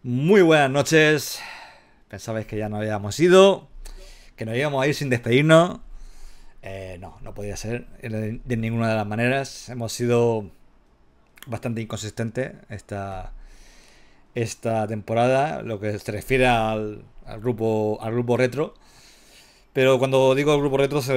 Muy buenas noches. Pensabais que ya no habíamos ido, que nos íbamos a ir sin despedirnos. No podía ser de ninguna de las maneras. Hemos sido bastante inconsistentes esta temporada, lo que se refiere al grupo retro. Pero cuando digo el grupo retro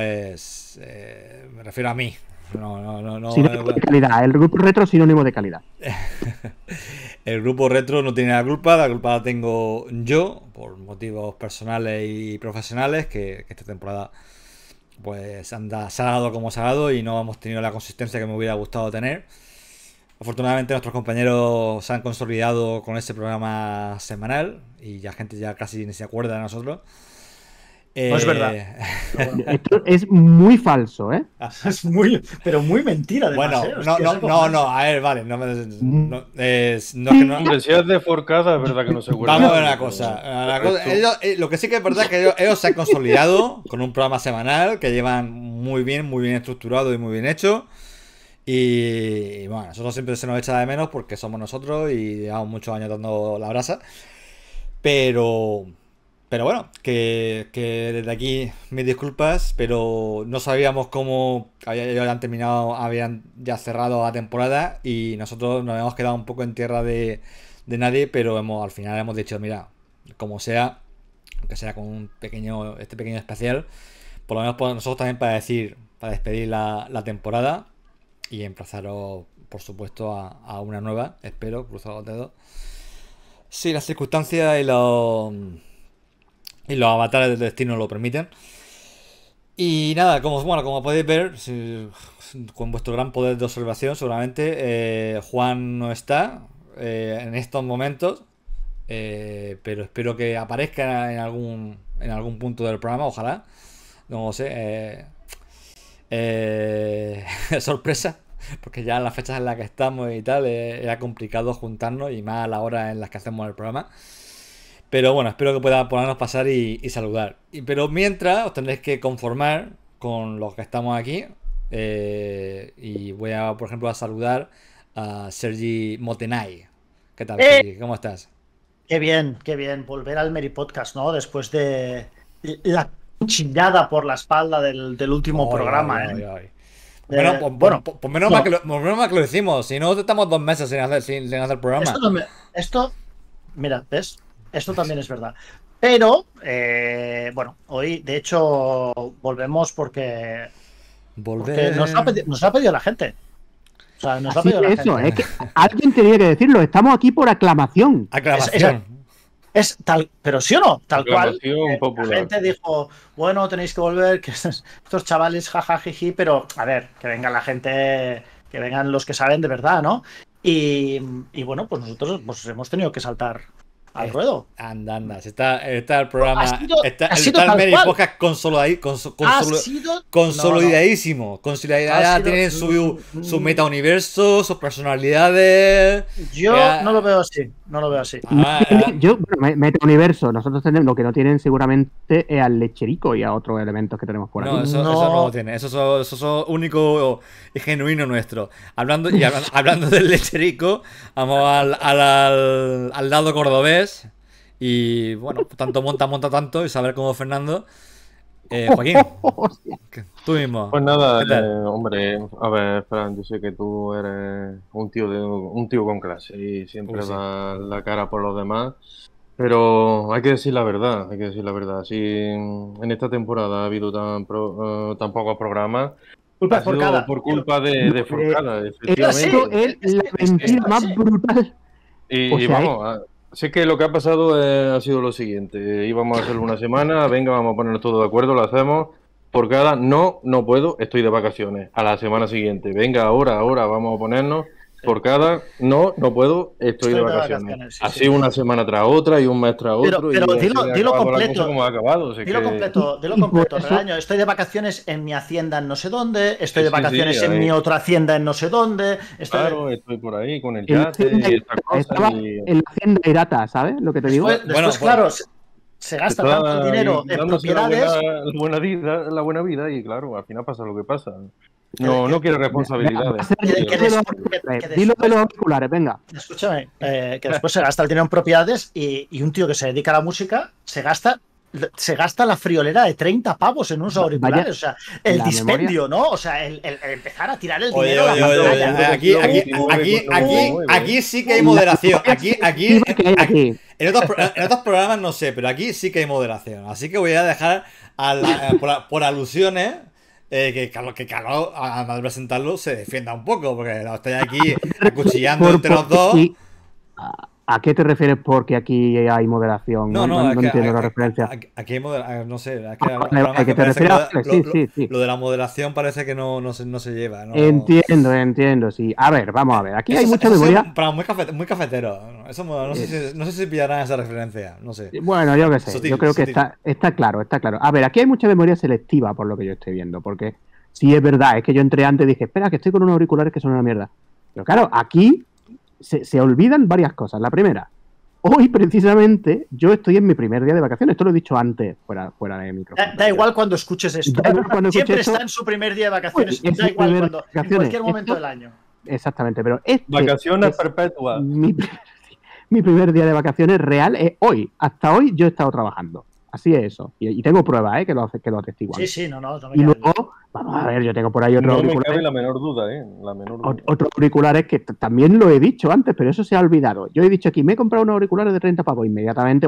me refiero a mí. No, Sinónimo de calidad. El grupo retro es sinónimo de calidad. El grupo retro no tiene la culpa la tengo yo, por motivos personales y profesionales, que esta temporada pues anda salado como salado y no hemos tenido la consistencia que me hubiera gustado tener. Afortunadamente nuestros compañeros se han consolidado con ese programa semanal y ya gente ya casi ni se acuerda de nosotros. No es verdad. Esto es muy falso, ¿eh? Es pero muy mentira, además. Bueno, no, a ver, vale. Hombre, si es de forcada, es verdad que no se acuerda. Vamos a ver una cosa. Lo que sí que es verdad es que ellos se han consolidado con un programa semanal que llevan muy bien estructurado y muy bien hecho. Y bueno, nosotros siempre se nos echa de menos porque somos nosotros y llevamos muchos años dando la brasa. Pero bueno, que desde aquí mis disculpas, pero no sabíamos cómo ellos habían ya cerrado la temporada y nosotros nos habíamos quedado un poco en tierra de nadie, pero al final hemos dicho, mira, como sea, aunque sea con este pequeño especial, por lo menos nosotros también para despedir la temporada y emplazaros, por supuesto, a una nueva, espero, cruzado los dedos. Sí, las circunstancias y los avatares del destino lo permiten. Y nada, como podéis ver, con vuestro gran poder de observación, seguramente Juan no está en estos momentos, pero espero que aparezca en algún punto del programa, ojalá. No lo sé. Sorpresa, porque ya en las fechas en las que estamos y tal, era complicado juntarnos y más a la hora en las que hacemos el programa. Pero bueno, espero que pueda podernos pasar y saludar. Pero mientras os tendréis que conformar con los que estamos aquí. Y voy por ejemplo, a saludar a Sergi Motenay. ¿Qué tal, Sergi? ¿Cómo estás? Qué bien volver al Meri Podcast, ¿no? Después de la cuchillada por la espalda del último programa. Pues menos mal que lo hicimos. Si no, estamos 2 meses sin hacer programa. Mira, ¿ves? Esto también es verdad. Pero, hoy, de hecho, volvemos porque nos ha pedido la gente. O sea, nos ha pedido la gente. Es que alguien tenía que decirlo. Estamos aquí por aclamación. Es tal, pero sí o no, tal cual. Popular. La gente dijo, bueno, tenéis que volver, que estos chavales, jajajiji, pero a ver, que venga la gente, que vengan los que saben de verdad, ¿no? Y bueno, pues nosotros hemos tenido que saltar al ruedo. Anda. Está el programa. Está el Meri Podcast consolidadísimo. Ya tienen su meta-universo, sus personalidades. Yo no lo veo así. Yo, meta-universo. Nosotros tenemos lo que no tienen seguramente es al lecherico y a otros elementos que tenemos por aquí. Eso no lo tiene. Eso es único y genuino nuestro. Hablando del lecherico, vamos al lado cordobés. Y bueno, tanto monta tanto. Y saber cómo Fernando. Joaquín, tú mismo. Pues nada, hombre, a ver, Fran, yo sé que tú eres un tío con clase y siempre das la cara por los demás. Pero hay que decir la verdad, Si en esta temporada ha habido tan pocos programas, ha sido por culpa de Forcada, efectivamente. Esto es la mentira más brutal. Y vamos, sé que lo que ha pasado ha sido lo siguiente. Íbamos a hacerlo una semana, venga, vamos a ponernos todos de acuerdo, lo hacemos. Forcada, no puedo, estoy de vacaciones. A la semana siguiente, venga, ahora, vamos a ponernos. Forcada, no puedo, estoy de vacaciones. Así una semana tras otra y un mes tras otro. Pero dilo completo. Como ha acabado, dilo completo, Relaño. Estoy de vacaciones en mi hacienda en no sé dónde, estoy de vacaciones en mi otra hacienda en no sé dónde. Estoy por ahí con el yate y estas cosas. Estaba en la hacienda Irata, ¿sabes lo que te digo? Después, claro, se gasta tanto dinero en propiedades. La buena vida y claro, al final pasa lo que pasa. No quiere responsabilidades. Dilo de los auriculares, venga. Escúchame, que después se gasta el dinero en propiedades y un tío que se dedica a la música se gasta la friolera de 30 pavos en unos auriculares. O sea, el dispendio, ¿no? O sea, el empezar a tirar el dinero. Aquí sí que hay moderación. Aquí en otros programas no sé, pero aquí sí que hay moderación. Así que voy a dejar por alusiones que Carlos, además de presentarlo, se defienda un poco, porque la estoy aquí acuchillando entre los dos. ¿A qué te refieres porque aquí hay moderación? No entiendo la referencia. Aquí hay moderación, no sé. Lo de la moderación parece que no se lleva. ¿no? Entiendo, sí. A ver, vamos a ver. Aquí hay mucha memoria. Para muy cafetero. Eso no sé si pillarán esa referencia. No sé. Bueno, yo qué sé. Sutil, yo creo que está claro. A ver, aquí hay mucha memoria selectiva por lo que yo estoy viendo. Porque sí es verdad, es que yo entré antes y dije, espera, que estoy con unos auriculares que son una mierda. Pero claro, aquí se olvidan varias cosas. La primera, hoy precisamente yo estoy en mi primer día de vacaciones. Esto lo he dicho antes, fuera de micrófono. Da igual cuando escuches esto. Siempre está en su primer día de vacaciones. Da igual en cualquier momento del año. Exactamente, pero vacaciones perpetuas. Mi primer día de vacaciones real es hoy. Hasta hoy yo he estado trabajando. Así es eso. Y tengo pruebas, que lo atestiguan. Sí, no me y luego, vamos a ver, yo tengo por ahí otros auriculares. No me cabe la menor duda, Otros auriculares que también lo he dicho antes, pero eso se ha olvidado. Yo he dicho aquí, me he comprado unos auriculares de 30 pavos. Inmediatamente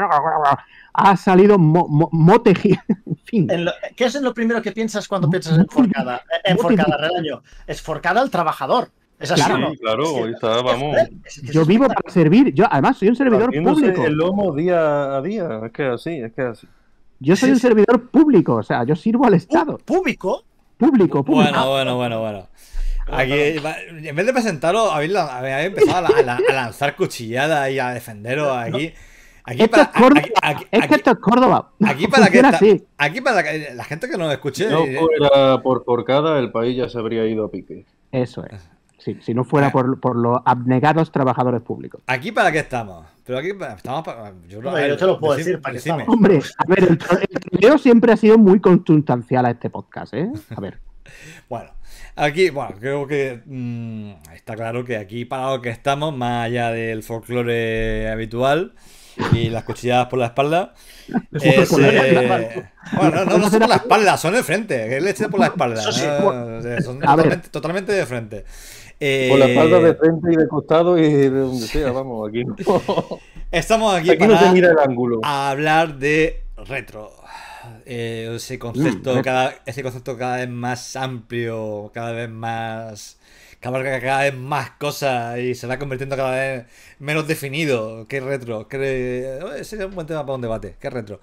ha salido Motegi. En fin. ¿Qué es lo primero que piensas cuando piensas en forcada? En forcada, Redaño. Es forcada al trabajador. Es así, claro, está, vamos. Yo vivo para servir. Yo, además, soy un servidor público. El lomo día a día. Es que así. Yo soy un servidor público. O sea, yo sirvo al Estado. ¿Público? Público. Bueno. Aquí, en vez de presentaros, habéis empezado a lanzar cuchilladas y a defenderos aquí. Esto es Córdoba. Aquí para que la gente que nos escuche. Si no fuera por Forcada, el país ya se habría ido a pique. Eso es. Sí, si no fuera por los abnegados trabajadores públicos. ¿Aquí para qué estamos? Pero aquí estamos para... Yo te lo puedo decir, ¿para qué estamos? Hombre, a ver, el troleo siempre ha sido muy consustancial a este podcast, ¿eh? A ver. Bueno, creo que está claro que aquí para lo que estamos, más allá del folclore habitual y las cuchilladas por la espalda, es... bueno, no son por la espalda, son de frente, es leche por la espalda. Eso sí. Son totalmente de frente. Por la espalda, de frente y de costado y de donde sea, vamos, aquí no. Estamos aquí para no se mira el ángulo. A hablar de retro. Ese concepto cada vez más amplio, cada vez más... que abarca cada vez más cosas y se va convirtiendo cada vez menos definido. ¿Qué retro? Ese es un buen tema para un debate. ¿Qué retro?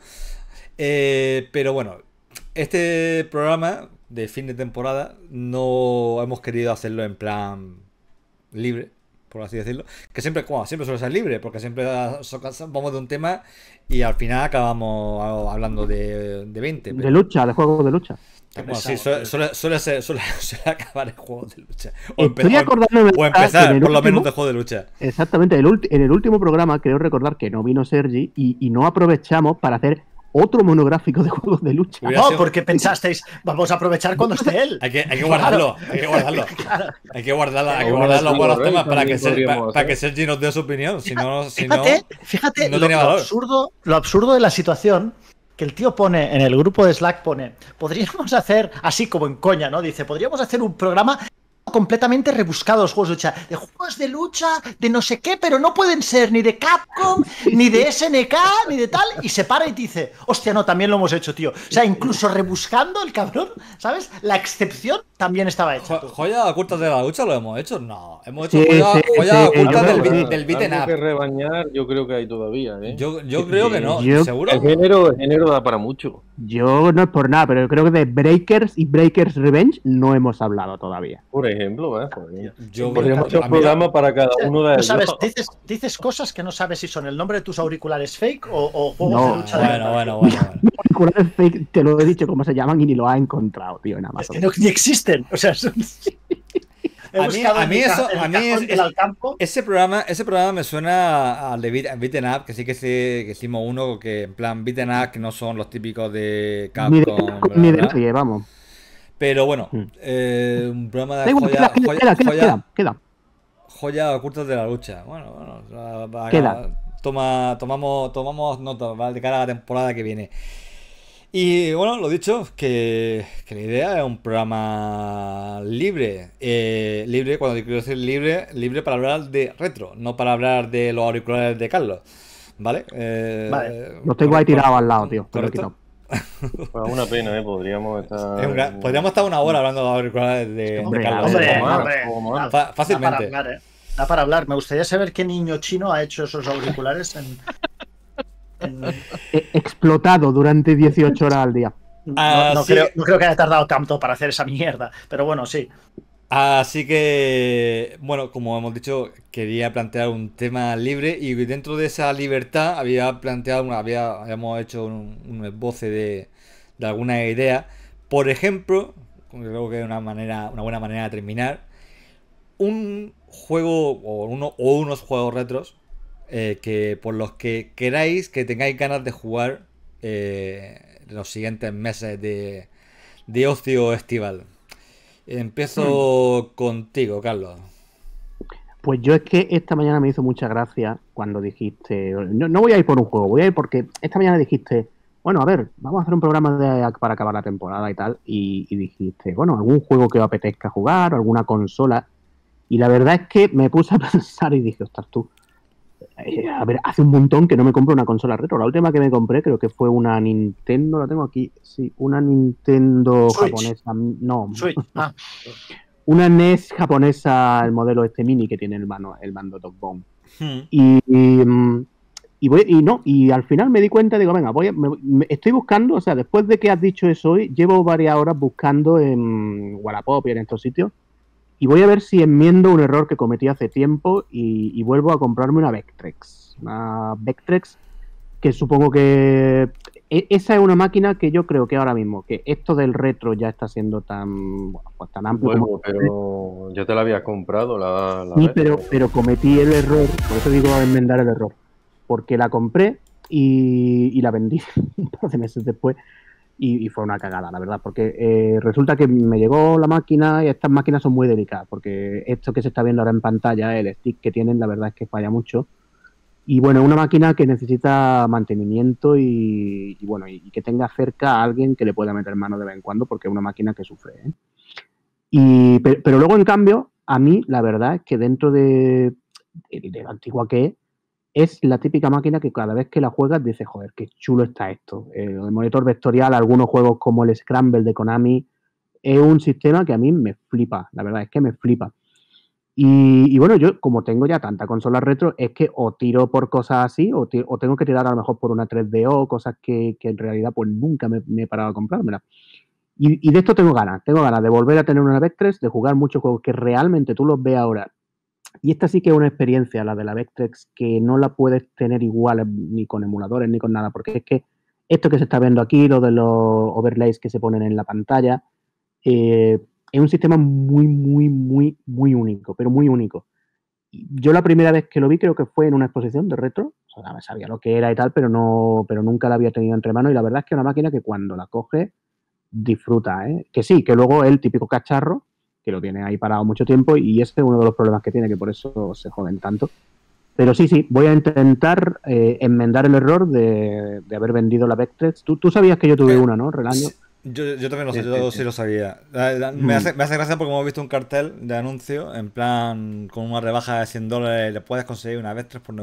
Pero bueno, este programa de fin de temporada no hemos querido hacerlo en plan libre, por así decirlo. Que siempre suele ser libre, porque siempre vamos de un tema y al final acabamos hablando de 20. De lucha, de juegos de lucha. Bueno, sí, suele acabar el juego de lucha. O empezar, por lo menos, de juego de lucha. Exactamente. En el último programa, creo recordar que no vino Sergi y no aprovechamos para hacer otro monográfico de juegos de lucha. No, porque pensasteis, vamos a aprovechar cuando esté él. Hay que guardarlo. Hay que guardar los buenos temas para que Sergi nos dé su opinión. Fíjate lo absurdo de la situación. Que el tío pone en el grupo de Slack, podríamos hacer, así como en coña, ¿no? Dice, podríamos hacer un programa completamente rebuscado, los juegos de lucha, de no sé qué, pero no pueden ser ni de Capcom, ni de SNK, ni de tal, y se para y dice, hostia, no, también lo hemos hecho, tío. O sea, incluso rebuscando el cabrón, ¿sabes? La excepción también estaba hecha. ¿Joya ocultas de la lucha lo hemos hecho? No, hemos hecho joya ocultas del beaten up. Que rebañar, yo creo que hay todavía, ¿eh? Yo creo que no, ¿seguro? El género da para mucho. Yo no es por nada, pero creo que de Breakers y Breakers Revenge no hemos hablado todavía. Por ejemplo, podríamos hacer un programa para cada uno de ellos. ¿Sabes? Dices cosas que no sabes si son el nombre de tus auriculares fake o juegos de lucha. Bueno. Auriculares fake, te lo he dicho cómo se llaman y ni lo has encontrado, tío, en Amazon. Es que ni existen. O sea, son... ese programa me suena al de Beaten Up, que sí que hicimos uno que en plan Beaten Up, que no son los típicos de Capcom. Ni de nadie, vamos. Pero bueno, un programa de Da igual, queda. joya ocultas de la lucha. Bueno, Queda. tomamos nota, ¿vale? De cara a la temporada que viene. Y bueno, lo dicho, que la idea es un programa libre. Libre, cuando quiero decir libre para hablar de retro, no para hablar de los auriculares de Carlos. ¿Vale? Vale. Los tengo ahí tirados al lado, tío. Correcto. Pues una pena, podríamos estar. Podríamos estar una hora hablando de los auriculares de Carlos. Hombre, Fácilmente. Da para hablar. Me gustaría saber qué niño chino ha hecho esos auriculares Explotado durante 18 horas al día. No creo que haya tardado tanto para hacer esa mierda, pero bueno, sí. Así que, bueno, como hemos dicho, quería plantear un tema libre y dentro de esa libertad habíamos hecho un esboce de alguna idea. Por ejemplo, creo que es una buena manera de terminar, un juego o unos juegos retros que por los que queráis, que tengáis ganas de jugar los siguientes meses de ocio estival. Empiezo contigo, Carlos. Pues yo es que esta mañana me hizo mucha gracia cuando dijiste, no voy a ir por un juego, voy a ir porque esta mañana dijiste, bueno, a ver, vamos a hacer un programa para acabar la temporada y tal, y dijiste, bueno, algún juego que os apetezca jugar, alguna consola, y la verdad es que me puse a pensar y dije, ostras tú, a ver, hace un montón que no me compro una consola retro. La última que me compré creo que fue una Nintendo, la tengo aquí, sí, una Nintendo Switch. Japonesa, no, Switch. una NES japonesa, el modelo este mini que tiene el mando Top Bone. Y al final me di cuenta, digo, venga, estoy buscando, o sea, después de que has dicho eso hoy, llevo varias horas buscando en Wallapop y en estos sitios, y voy a ver si enmiendo un error que cometí hace tiempo y vuelvo a comprarme una Vectrex. Una Vectrex que supongo que... Esa es una máquina que yo creo que ahora mismo, que esto del retro ya está siendo tan amplio como... Pero ya te la habías comprado la Sí, Vectrex. pero cometí el error, por eso digo enmendar el error, porque la compré y la vendí un par de meses después y fue una cagada, la verdad, porque resulta que me llegó la máquina y estas máquinas son muy delicadas, porque esto que se está viendo ahora en pantalla, el stick que tienen, la verdad es que falla mucho. Y bueno, es una máquina que necesita mantenimiento y que tenga cerca a alguien que le pueda meter mano de vez en cuando, porque es una máquina que sufre, ¿eh? Pero luego, en cambio, a mí la verdad es que dentro de lo antigua que es la típica máquina que cada vez que la juegas dices, joder, qué chulo está esto. El monitor vectorial, algunos juegos como el Scramble de Konami, es un sistema que a mí me flipa, la verdad es que me flipa. Y bueno, yo como tengo ya tanta consola retro, es que o tiro por cosas así, o tengo que tirar a lo mejor por una 3DO, cosas que en realidad pues nunca me he parado a comprármela. Y de esto tengo ganas de volver a tener una Vectrex, de jugar muchos juegos que realmente tú los ves ahora. Y esta sí que es una experiencia, la de la Vectrex, que no la puedes tener igual ni con emuladores ni con nada, porque es que esto que se está viendo aquí, lo de los overlays que se ponen en la pantalla, es un sistema muy, muy, muy, muy único, pero muy único. Yo la primera vez que lo vi creo que fue en una exposición de retro, o sea, sabía lo que era y tal, pero nunca la había tenido entre manos y la verdad es que es una máquina que cuando la coges disfruta, ¿eh? Que sí, que luego es el típico cacharro que lo tiene ahí parado mucho tiempo y ese es uno de los problemas que tiene, que por eso se joden tanto. Pero sí, voy a intentar enmendar el error de haber vendido la Vectrex. Tú sabías que yo tuve una, ¿no, Relaño? Yo también lo sé, yo sí lo sabía. Me hace gracia porque hemos visto un cartel de anuncio en plan con una rebaja de $100, le puedes conseguir una Vectrex por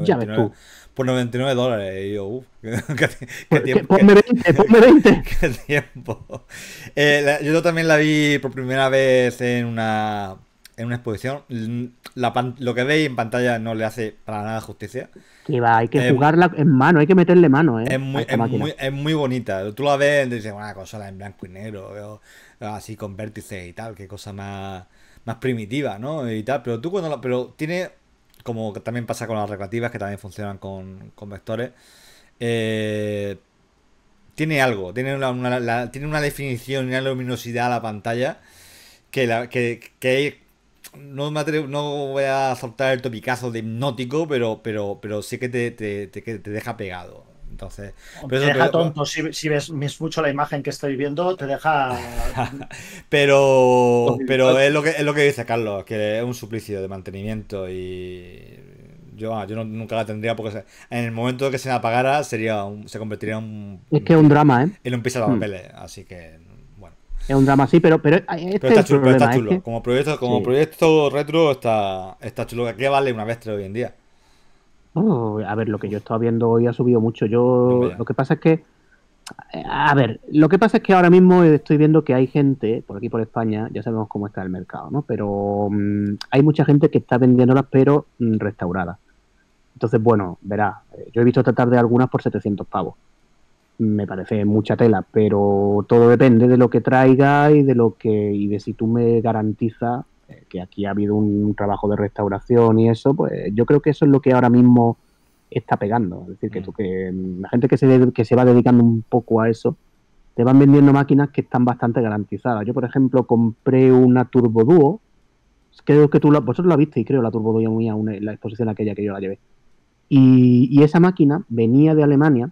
$99. Y yo, qué tiempo. Ponme 20. Qué tiempo. Yo también la vi por primera vez en una exposición. Lo que veis en pantalla no le hace para nada justicia. Que va, hay que jugarla en mano, hay que meterle mano, ¿eh? Es muy bonita. Tú la ves y dices, una consola en blanco y negro, así con vértices y tal, qué cosa más primitiva, ¿no? Y tal, pero tú pero tiene, como también pasa con las recreativas, que también funcionan con vectores, tiene algo, tiene una definición y una luminosidad a la pantalla que no voy a soltar el topicazo de hipnótico, pero sí que te deja pegado. Entonces, te deja tonto si ves mucho la imagen que estoy viendo, te deja... pero es lo que dice Carlos, que es un suplicio de mantenimiento y yo nunca la tendría porque en el momento que se me apagara se convertiría es que es un drama, en un pisalapapeles, así que bueno. Es un drama, sí, pero está chulo, está chulo. Es que... Como proyecto retro está chulo. ¿Qué vale una Vectre hoy en día? A ver, lo que yo estaba viendo hoy ha subido mucho. Lo que pasa es que, lo que pasa es que ahora mismo estoy viendo que hay gente, por aquí por España, ya sabemos cómo está el mercado, ¿no? Pero hay mucha gente que está vendiéndolas, pero restauradas. Entonces, bueno, verás, yo he visto tratar de algunas por 700 pavos. Me parece mucha tela, pero todo depende de lo que traiga y de si tú me garantizas que aquí ha habido un trabajo de restauración y eso, pues yo creo que eso es lo que ahora mismo está pegando. Es decir, que la gente que se va dedicando un poco a eso, te van vendiendo máquinas que están bastante garantizadas. Yo, por ejemplo, compré una Turbo Duo, creo que vosotros la visteis, creo, la Turbo Duo mía, en la exposición aquella que yo la llevé. Y esa máquina venía de Alemania,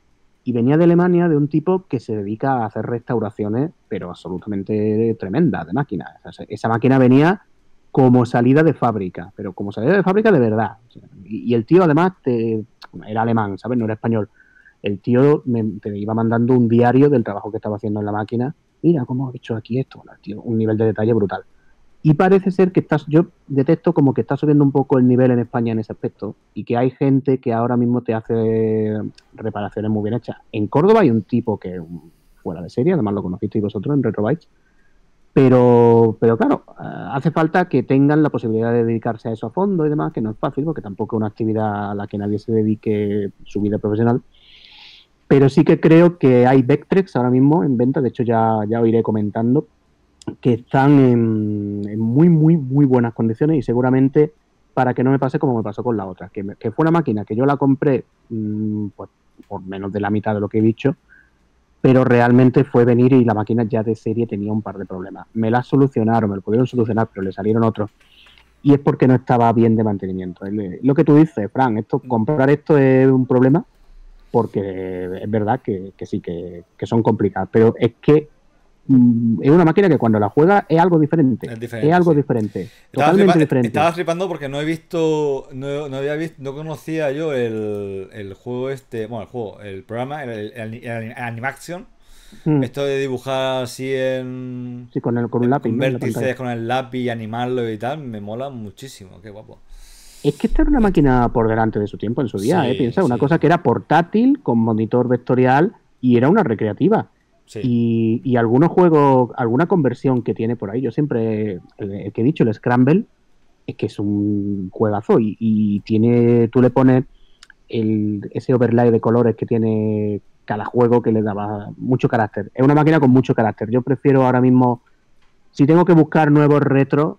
de un tipo que se dedica a hacer restauraciones, pero absolutamente tremendas de máquinas. O sea, esa máquina venía como salida de fábrica, pero como salida de fábrica de verdad. O sea, y el tío además era alemán, ¿sabes? No era español. El tío te iba mandando un diario del trabajo que estaba haciendo en la máquina. Mira cómo he hecho aquí esto. Bueno, tío, un nivel de detalle brutal. Y parece ser que yo detecto como que está subiendo un poco el nivel en España en ese aspecto y que hay gente que ahora mismo te hace reparaciones muy bien hechas. En Córdoba hay un tipo que fuera de serie, además lo conocisteis vosotros en Retrobytes, pero claro, hace falta que tengan la posibilidad de dedicarse a eso a fondo y demás, que no es fácil porque tampoco es una actividad a la que nadie se dedique su vida profesional. Pero sí que creo que hay Vectrex ahora mismo en venta, de hecho ya os iré comentando, que están en muy, muy, muy buenas condiciones y seguramente para que no me pase como me pasó con la otra, que fue una máquina que yo la compré pues, por menos de la mitad de lo que he dicho, pero realmente fue venir y la máquina ya de serie tenía un par de problemas. Me la solucionaron, me lo pudieron solucionar, pero le salieron otros. Y es porque no estaba bien de mantenimiento. Lo que tú dices, Fran, comprar esto es un problema, porque es verdad que sí, que son complicadas, pero es que es una máquina que cuando la juega es algo diferente. Es algo diferente. Totalmente diferente. Estaba flipando porque no he visto. No conocía yo el juego el programa, el Animaction. Esto de dibujar así Sí, con un lápiz. Con vértices, con el lápiz y animarlo y tal, me mola muchísimo. Qué guapo. Es que esta era una máquina por delante de su tiempo en su día, piensa, una cosa que era portátil, con monitor vectorial y era una recreativa. Sí. Y algunos juegos, alguna conversión que tiene por ahí, yo siempre, el que he dicho, el Scramble, es que es un juegazo y tiene, tú le pones ese overlay de colores que tiene cada juego que le daba mucho carácter. Es una máquina con mucho carácter. Yo prefiero ahora mismo, si tengo que buscar nuevos retos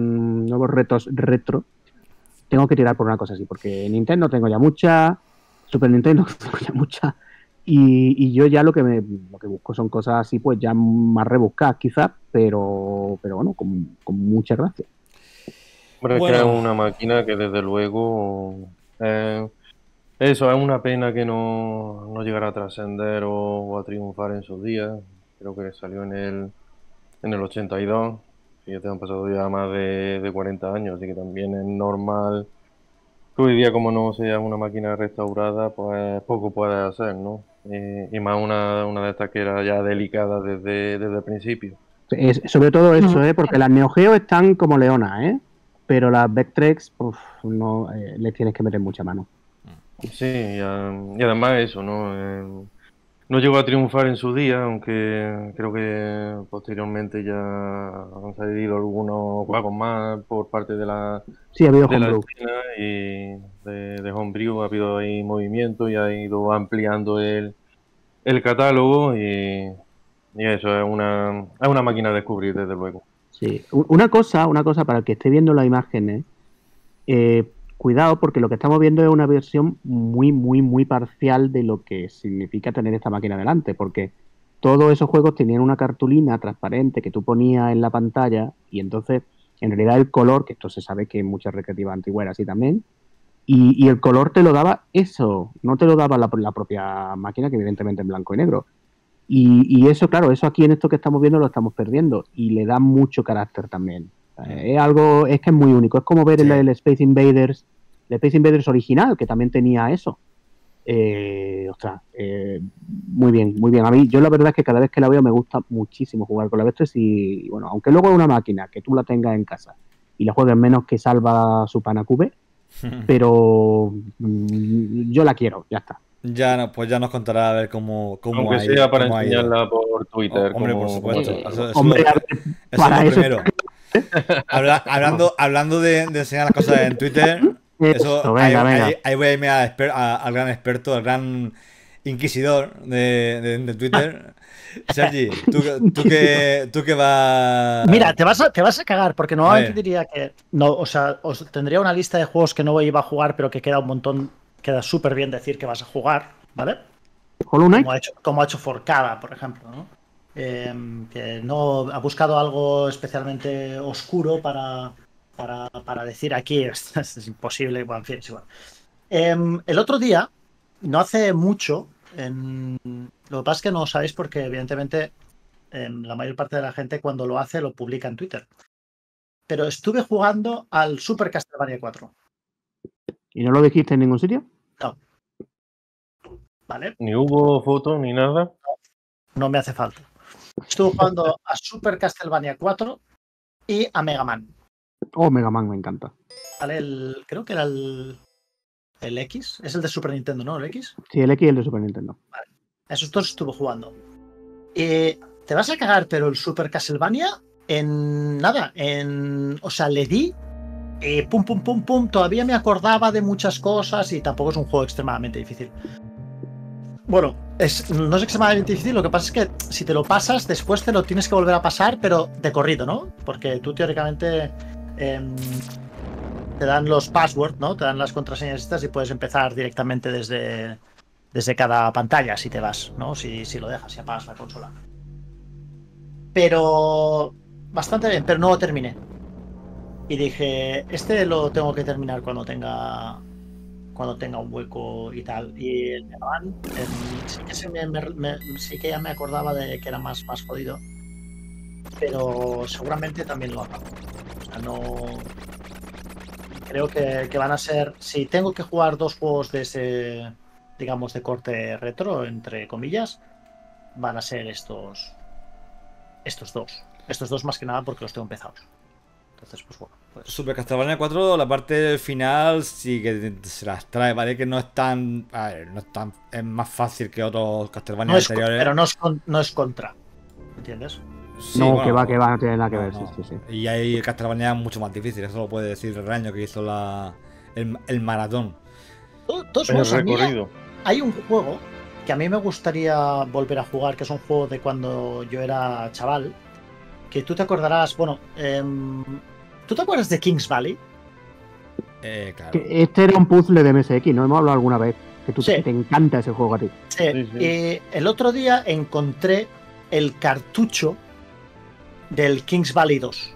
retro, tengo que tirar por una cosa así, porque Nintendo tengo ya mucha, Super Nintendo tengo ya mucha. Y yo ya lo que busco son cosas así, pues ya más rebuscadas quizás, pero bueno, con mucha gracia. Bueno, es que es una máquina que desde luego eso, es una pena que no llegara a trascender o a triunfar en sus días. Creo que salió en el 82, fíjate, han pasado ya más de 40 años, así que también es normal que hoy día, como no sea una máquina restaurada, pues poco puede hacer, ¿no? Y más una de estas que era ya delicada desde el principio. Sobre todo eso, porque las Neo Geo están como leonas, pero las Vectrex, no les tienes que meter mucha mano. Sí, y además eso, ¿no? No llegó a triunfar en su día, aunque creo que posteriormente ya han salido algunos juegos más por parte de la escena y de Homebrew. Ha habido ahí movimiento y ha ido ampliando el catálogo y eso es una máquina a descubrir, desde luego. Sí, una cosa para el que esté viendo las imágenes, cuidado, porque lo que estamos viendo es una versión muy, muy, muy parcial de lo que significa tener esta máquina delante, porque todos esos juegos tenían una cartulina transparente que tú ponías en la pantalla y entonces, en realidad, el color, que esto se sabe que en muchas recreativas antiguas era así también, Y el color te lo daba eso, no te lo daba la propia máquina, que evidentemente en blanco y negro. Y eso, claro, eso aquí en esto que estamos viendo lo estamos perdiendo y le da mucho carácter también. Es algo, es que es muy único. Es como ver el Space Invaders original, que también tenía eso. Ostras, muy bien, muy bien. A mí, yo la verdad es que cada vez que la veo me gusta muchísimo jugar con la Vectrex y bueno, aunque luego es una máquina que tú la tengas en casa y la juegues menos que Salva su Panacube, pero yo la quiero, ya está. Ya no, pues ya nos contará a ver cómo aunque sea para enseñarla por Twitter. Hombre, por supuesto. Hombre, eso es lo primero. Hablando de enseñar las cosas en Twitter, venga. Ahí voy a irme al gran experto, al gran inquisidor de Twitter. Sergi, tú que vas... Mira, te vas a cagar, porque normalmente diría que... No, o sea, os tendría una lista de juegos que no iba a jugar, pero que queda un montón... Queda súper bien decir que vas a jugar, ¿vale? Hollow Knight. Como ha hecho Forcada, por ejemplo, ¿no? Que no ha buscado algo especialmente oscuro para decir aquí es imposible. Bueno, en fin, es igual. El otro día, no hace mucho, lo que pasa es que no lo sabéis porque evidentemente la mayor parte de la gente cuando lo hace lo publica en Twitter. Pero estuve jugando al Super Castlevania 4. ¿Y no lo dijiste en ningún sitio? No. ¿Vale? Ni hubo fotos ni nada. No me hace falta. Estuve jugando a Super Castlevania 4 y a Mega Man. Oh, Mega Man me encanta. ¿Vale? Creo que era el X. Es el de Super Nintendo, ¿no? ¿El X? Sí, el X y el de Super Nintendo. Vale. Esos dos estuve jugando. Te vas a cagar, pero el Super Castlevania en nada. O sea, le di pum, pum, pum, pum. Todavía me acordaba de muchas cosas y tampoco es un juego extremadamente difícil. Bueno, no es extremadamente difícil, lo que pasa es que si te lo pasas, después te lo tienes que volver a pasar, pero de corrido, ¿no? Porque tú teóricamente te dan los passwords, ¿no? Te dan las contraseñas estas y puedes empezar directamente desde cada pantalla si te vas, ¿no? Si lo dejas, si apagas la consola. Pero bastante bien, pero no lo terminé. Y dije, lo tengo que terminar cuando tenga un hueco y tal. Y el Mega Man sí que ya me acordaba de que era más jodido, pero seguramente también lo haga. O sea, no creo que van a ser, si tengo que jugar dos juegos de ese, digamos, de corte retro, entre comillas, van a ser estos dos más que nada porque los tengo empezados. Entonces, pues bueno. Pues... Super Castlevania 4, la parte final sí que se las trae, ¿vale? Que no es tan... A ver, no es tan... Es más fácil que otros Castlevania anteriores. Pero no es contra. ¿Entiendes? Sí, no, bueno, que va, no tiene nada que ver. No. Sí. Y hay Castlevania mucho más difícil, eso lo puede decir el Reño que hizo el maratón. El recorrido. Hay un juego que a mí me gustaría volver a jugar, que es un juego de cuando yo era chaval, que tú te acordarás, bueno, ¿tú te acuerdas de Kings Valley? Claro. Que este era un puzzle de MSX, ¿no? Hemos hablado alguna vez. Que te encanta ese juego a ti. Sí. El otro día encontré el cartucho del Kings Valley 2.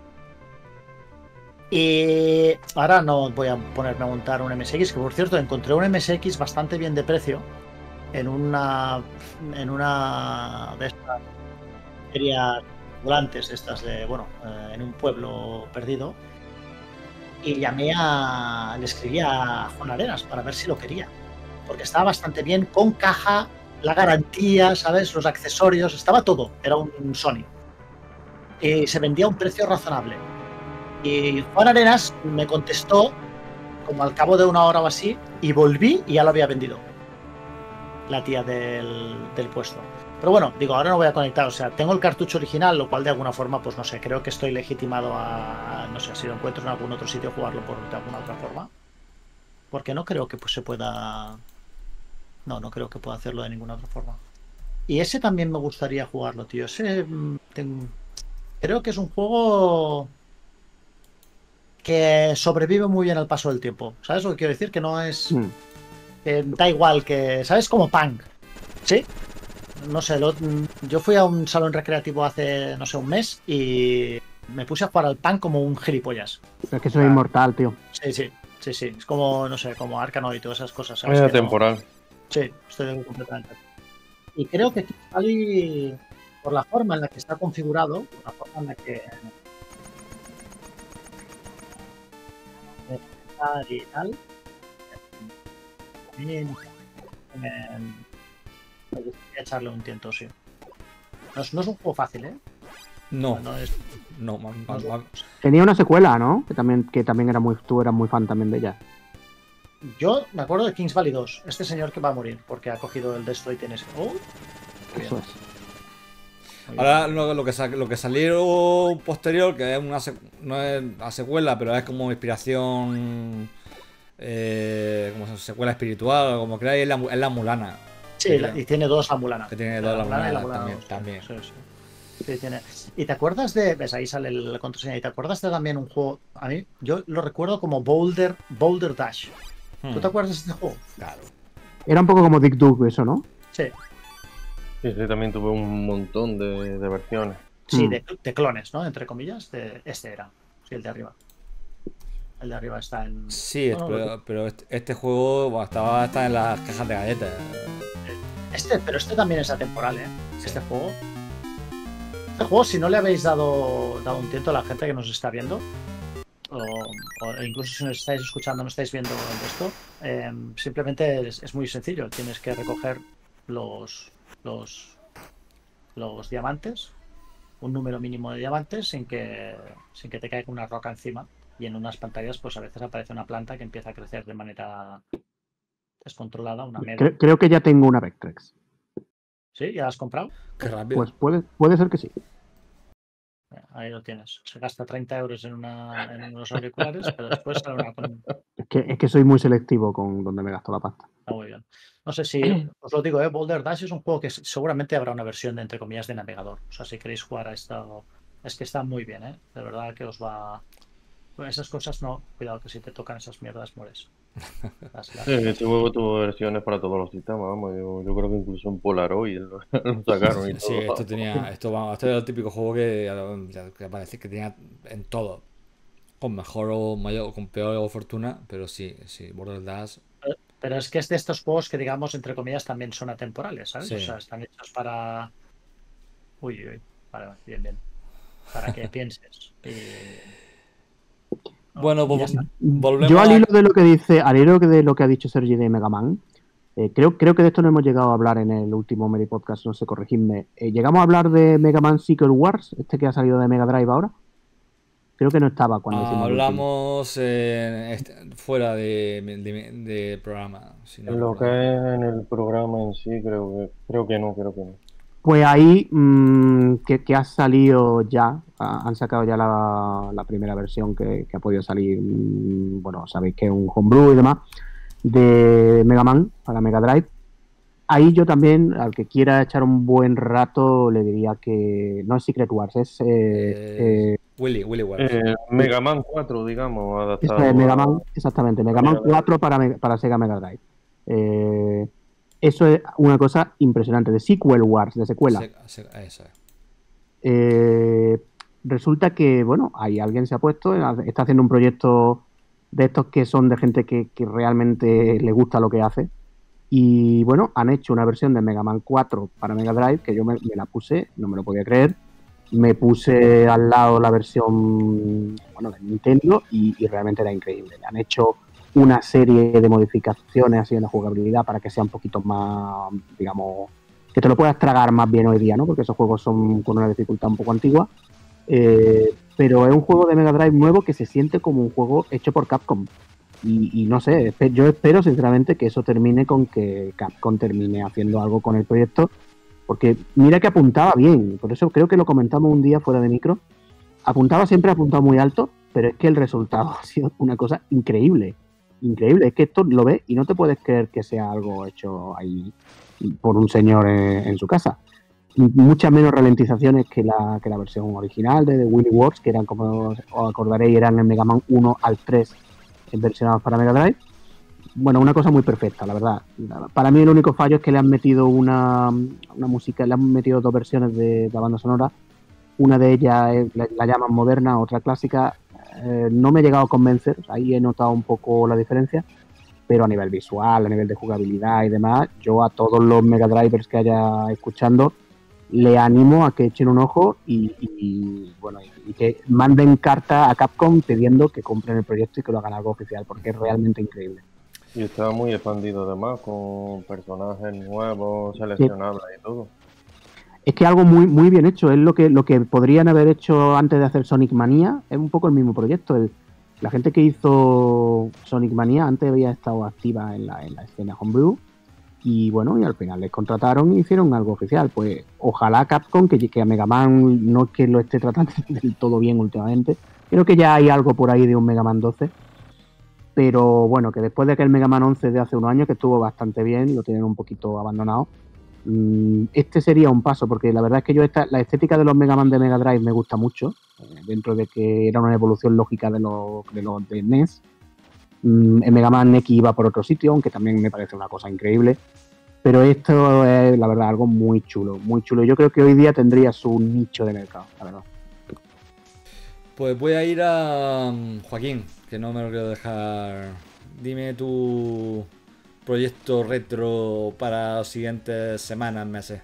Y ahora no voy a ponerme a montar un MSX, que por cierto encontré un MSX bastante bien de precio en una de estas ferias volantes estas de, bueno, en un pueblo perdido, y le escribí a Juan Arenas para ver si lo quería, porque estaba bastante bien, con caja, la garantía, ¿sabes? Los accesorios, estaba todo, era un Sony y se vendía a un precio razonable. Y Juan Arenas me contestó como al cabo de una hora o así, y volví y ya lo había vendido la tía del puesto. Pero bueno, digo, ahora no voy a conectar, o sea, tengo el cartucho original, lo cual de alguna forma, pues no sé, creo que estoy legitimado a no sé, si lo encuentro en algún otro sitio, jugarlo de alguna otra forma. Porque no creo que pues, se pueda... No creo que pueda hacerlo de ninguna otra forma. Y ese también me gustaría jugarlo, tío. Creo que es un juego que sobrevive muy bien al paso del tiempo. ¿Sabes lo que quiero decir? Que no es... da igual que... ¿Sabes? Como Punk. ¿Sí? No sé, yo fui a un salón recreativo hace, no sé, un mes y me puse a jugar al Punk como un gilipollas. Es que soy inmortal, tío. Sí. Sí, sí, es como, no sé, como Arkanoid y todas esas cosas. Es atemporal. Sí, estoy completamente. Y creo que Kixvalley, por la forma en la que está configurado, por la forma en la que y tal, también me gustaría echarle un tiento, sí. No es un juego fácil, ¿eh? No, No es. no, Tenía una secuela, ¿no? Que también era tú eras muy fan también de ella. Yo me acuerdo de Kings Valley 2, este señor que va a morir porque ha cogido el Destroy Tennis. Oh, Eso es. ahora lo que salió posterior, que es no es la secuela, pero es como inspiración, como secuela espiritual, como queráis, es la Mulana. Sí, y tiene dos la Mulana. Que tiene dos la Mulana y la Mulana también. Sí, sí. Sí, tiene. ¿Y te acuerdas de...? ¿Ves? Ahí sale la contraseña. ¿Y te acuerdas de también un juego? A mí, yo lo recuerdo como Boulder Dash. ¿Tú te acuerdas de este juego? Claro. Era un poco como Dick Dug eso, ¿no? Sí. Sí, también tuve un montón de versiones. Sí, de clones, ¿no? Entre comillas. Este era. Sí, el de arriba. El de arriba está en... Sí, pero este juego está en las cajas de galletas. Pero este también es atemporal, ¿eh? Sí. Este juego, si no le habéis dado un tiento a la gente que nos está viendo, o incluso si nos estáis escuchando, no estáis viendo esto, simplemente es muy sencillo. Tienes que recoger los diamantes, un número mínimo de diamantes sin que te caiga una roca encima. Y en unas pantallas, pues a veces aparece una planta que empieza a crecer de manera descontrolada, una media. Creo que ya tengo una Vectrex. ¿Sí? ¿Ya la has comprado? Qué rápido. Pues puede ser que sí. Ahí lo tienes. Se gasta 30 euros en unos auriculares, pero después sale una con... Es que soy muy selectivo con donde me gasto la pasta. Está muy bien. No sé si os lo digo, Boulder Dash es un juego que seguramente habrá una versión de, entre comillas, de navegador. O sea, si queréis jugar a esto, es que está muy bien, ¿eh? De verdad que os va... Esas cosas no, cuidado que si te tocan esas mierdas mueres. Sí, este juego tuvo versiones para todos los sistemas, vamos, yo creo que incluso en Polaroid lo sacaron y todo. Sí, esto era el típico juego que parece que tenía en todo. Con mejor o mayor, con peor fortuna, pero sí, Border Dash. Pero es que es de estos juegos que, digamos, entre comillas, también son atemporales, ¿sabes? Sí. O sea, están hechos para... Uy, vale, bien. Para que pienses. Bueno, pues volvemos. Yo al hilo de lo que ha dicho Sergi de Mega Man, creo que de esto no hemos llegado a hablar en el último Meri Podcast, no sé, corregidme. ¿Llegamos a hablar de Mega Man Secret Wars, este que ha salido de Mega Drive ahora? Creo que no estaba cuando hicimos hablamos fuera de programa. Si no lo que es en el programa en sí, creo que no. Pues ahí que ha salido ya, han sacado ya la primera versión que ha podido salir, bueno, sabéis que es un homebrew y demás, de Mega Man para Mega Drive. Ahí yo también, al que quiera echar un buen rato, le diría que no es Secret Wars, es Willy Wars. Mega Man 4, digamos, adaptado. Mega Man, exactamente, Mega Man 4 para Sega Mega Drive. Eso es una cosa impresionante, de Sequel Wars, de secuela. Eso es. Resulta que, bueno, ahí alguien se ha puesto, está haciendo un proyecto de estos que son de gente que realmente le gusta lo que hace. Y bueno, han hecho una versión de Mega Man 4 para Mega Drive, que yo me la puse, no me lo podía creer. Me puse al lado la versión, bueno, de Nintendo y realmente era increíble. Han hecho una serie de modificaciones así en la jugabilidad para que sea un poquito más, digamos, que te lo puedas tragar más bien hoy día, ¿no? Porque esos juegos son con una dificultad un poco antigua. Pero es un juego de Mega Drive nuevo que se siente como un juego hecho por Capcom. Y no sé, yo espero sinceramente que eso termine con que Capcom termine haciendo algo con el proyecto. Porque mira que apuntaba bien, por eso creo que lo comentamos un día fuera de micro. Siempre ha apuntado muy alto, pero es que el resultado ha sido una cosa increíble. Increíble, es que esto lo ves y no te puedes creer que sea algo hecho ahí por un señor en su casa. Muchas menos ralentizaciones que la versión original de Willy Wars, que eran, como os acordaréis, eran en Mega Man 1 al 3 versionados para Mega Drive. Bueno, una cosa muy perfecta, la verdad. Para mí el único fallo es que le han metido una música, le han metido dos versiones de la banda sonora. Una de ellas la llaman moderna, otra clásica. no me he llegado a convencer, ahí he notado un poco la diferencia, pero a nivel visual, a nivel de jugabilidad y demás, yo a todos los Mega Drivers que haya escuchando, le animo a que echen un ojo y que manden carta a Capcom pidiendo que compren el proyecto y que lo hagan algo oficial, porque es realmente increíble. Y está muy expandido además, con personajes nuevos, seleccionables y todo. Es que algo muy, muy bien hecho, es lo que podrían haber hecho antes de hacer Sonic Mania, es un poco el mismo proyecto. La gente que hizo Sonic Mania antes había estado activa en la escena homebrew y bueno, y al final les contrataron y hicieron algo oficial. Pues ojalá Capcom, que a Mega Man no es que lo esté tratando del todo bien últimamente, creo que ya hay algo por ahí de un Mega Man 12, pero bueno, que después de que el Mega Man 11 de hace unos años, que estuvo bastante bien, lo tienen un poquito abandonado, este sería un paso, porque la verdad es que la estética de los Mega Man de Mega Drive me gusta mucho, dentro de que era una evolución lógica de los de NES. En Mega Man X iba por otro sitio, aunque también me parece una cosa increíble, pero esto es la verdad algo muy chulo, muy chulo. Yo creo que hoy día tendría su nicho de mercado, la verdad. Pues voy a ir a Joaquín, que no me lo quiero dejar. Dime tu proyecto retro para las siguientes semanas, meses.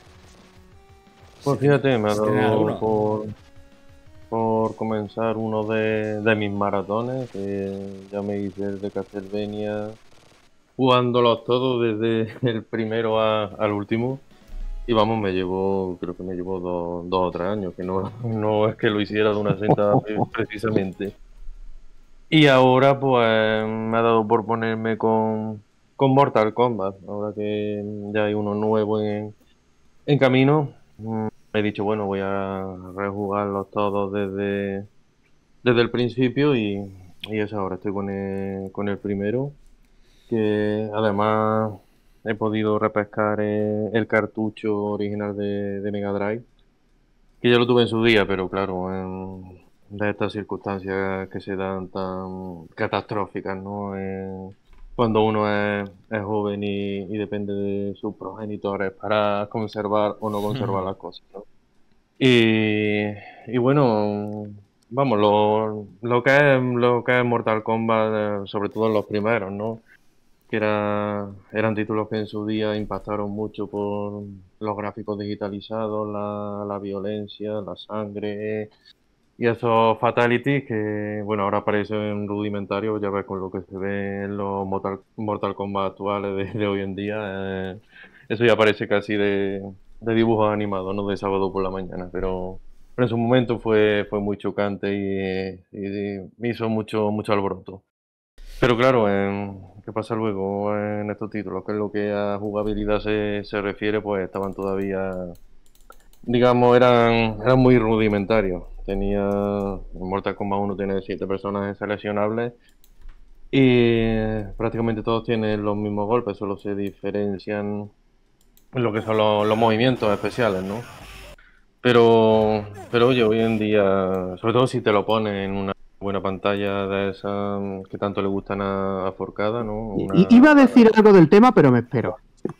Pues fíjate, me ha dado por comenzar uno de mis maratones, que ya me hice el de Castlevania, jugándolos todos desde el primero al último. Y vamos, creo que me llevo 2 o 3 años, que no es que lo hiciera de una sentada precisamente. Y ahora pues me ha dado por ponerme con Mortal Kombat, ahora que ya hay uno nuevo en camino. He dicho, bueno, voy a rejugarlos todos desde el principio y eso, ahora estoy con el primero, que además he podido repescar el cartucho original de Mega Drive, que ya lo tuve en su día, pero claro, de estas circunstancias que se dan tan catastróficas, ¿no? Cuando uno es joven y depende de sus progenitores para conservar o no conservar las cosas, ¿no? Y bueno, vamos, lo que es Mortal Kombat, sobre todo en los primeros, ¿no? Que eran títulos que en su día impactaron mucho por los gráficos digitalizados, la violencia, la sangre y esos fatalities que, bueno, ahora parecen rudimentarios, ya ves con lo que se ve en los Mortal Kombat actuales de hoy en día. Eso ya parece casi de dibujos animados, no de sábado por la mañana, pero en su momento fue muy chocante y me hizo mucho alboroto. Pero claro, ¿qué pasa luego en estos títulos? Que es lo que a jugabilidad se refiere, pues estaban todavía, digamos, eran muy rudimentarios. Mortal Kombat 1 tiene 7 personajes seleccionables y prácticamente todos tienen los mismos golpes, solo se diferencian en lo que son los movimientos especiales, ¿no? Pero oye, hoy en día, sobre todo si te lo ponen en una buena pantalla de esas que tanto le gustan a Forcada, ¿no? Iba a decir algo del tema, pero me espero.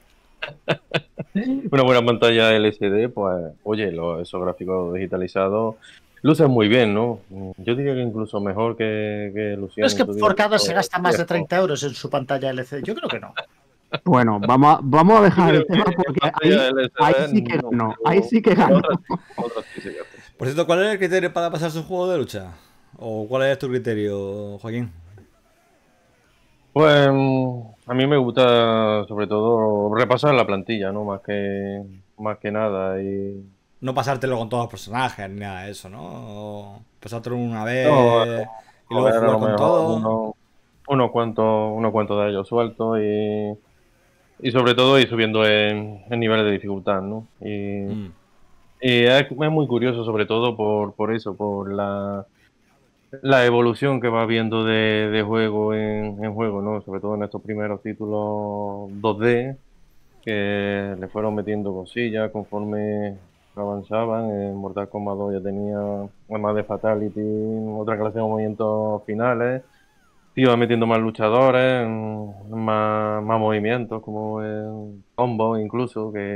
Una buena pantalla LCD, pues, oye, esos gráficos digitalizados lucen muy bien, ¿no? Yo diría que incluso mejor que lucían. Es que Forcada se gasta más de 30 euros en su pantalla LCD. Yo creo que no. Bueno, vamos a dejar el tema porque ahí sí que ganó. Ahí sí que ganó. Por cierto, ¿cuál es el criterio para pasar su juego de lucha? ¿O cuál es tu criterio, Joaquín? Pues a mí me gusta sobre todo repasar la plantilla, ¿no? Más que nada. Y no pasártelo con todos los personajes ni nada de eso, ¿no? O pasártelo una vez no, y luego jugar con todo. Unos cuantos de ellos sueltos y sobre todo ir subiendo en niveles de dificultad, ¿no? Y es muy curioso sobre todo por eso, por la evolución que va viendo de juego en juego, ¿no? Sobre todo en estos primeros títulos 2D, que le fueron metiendo cosillas conforme avanzaban. En Mortal Kombat 2 ya tenía más de Fatality, otra clase de movimientos finales. Iba metiendo más luchadores, más movimientos, como en combo incluso, que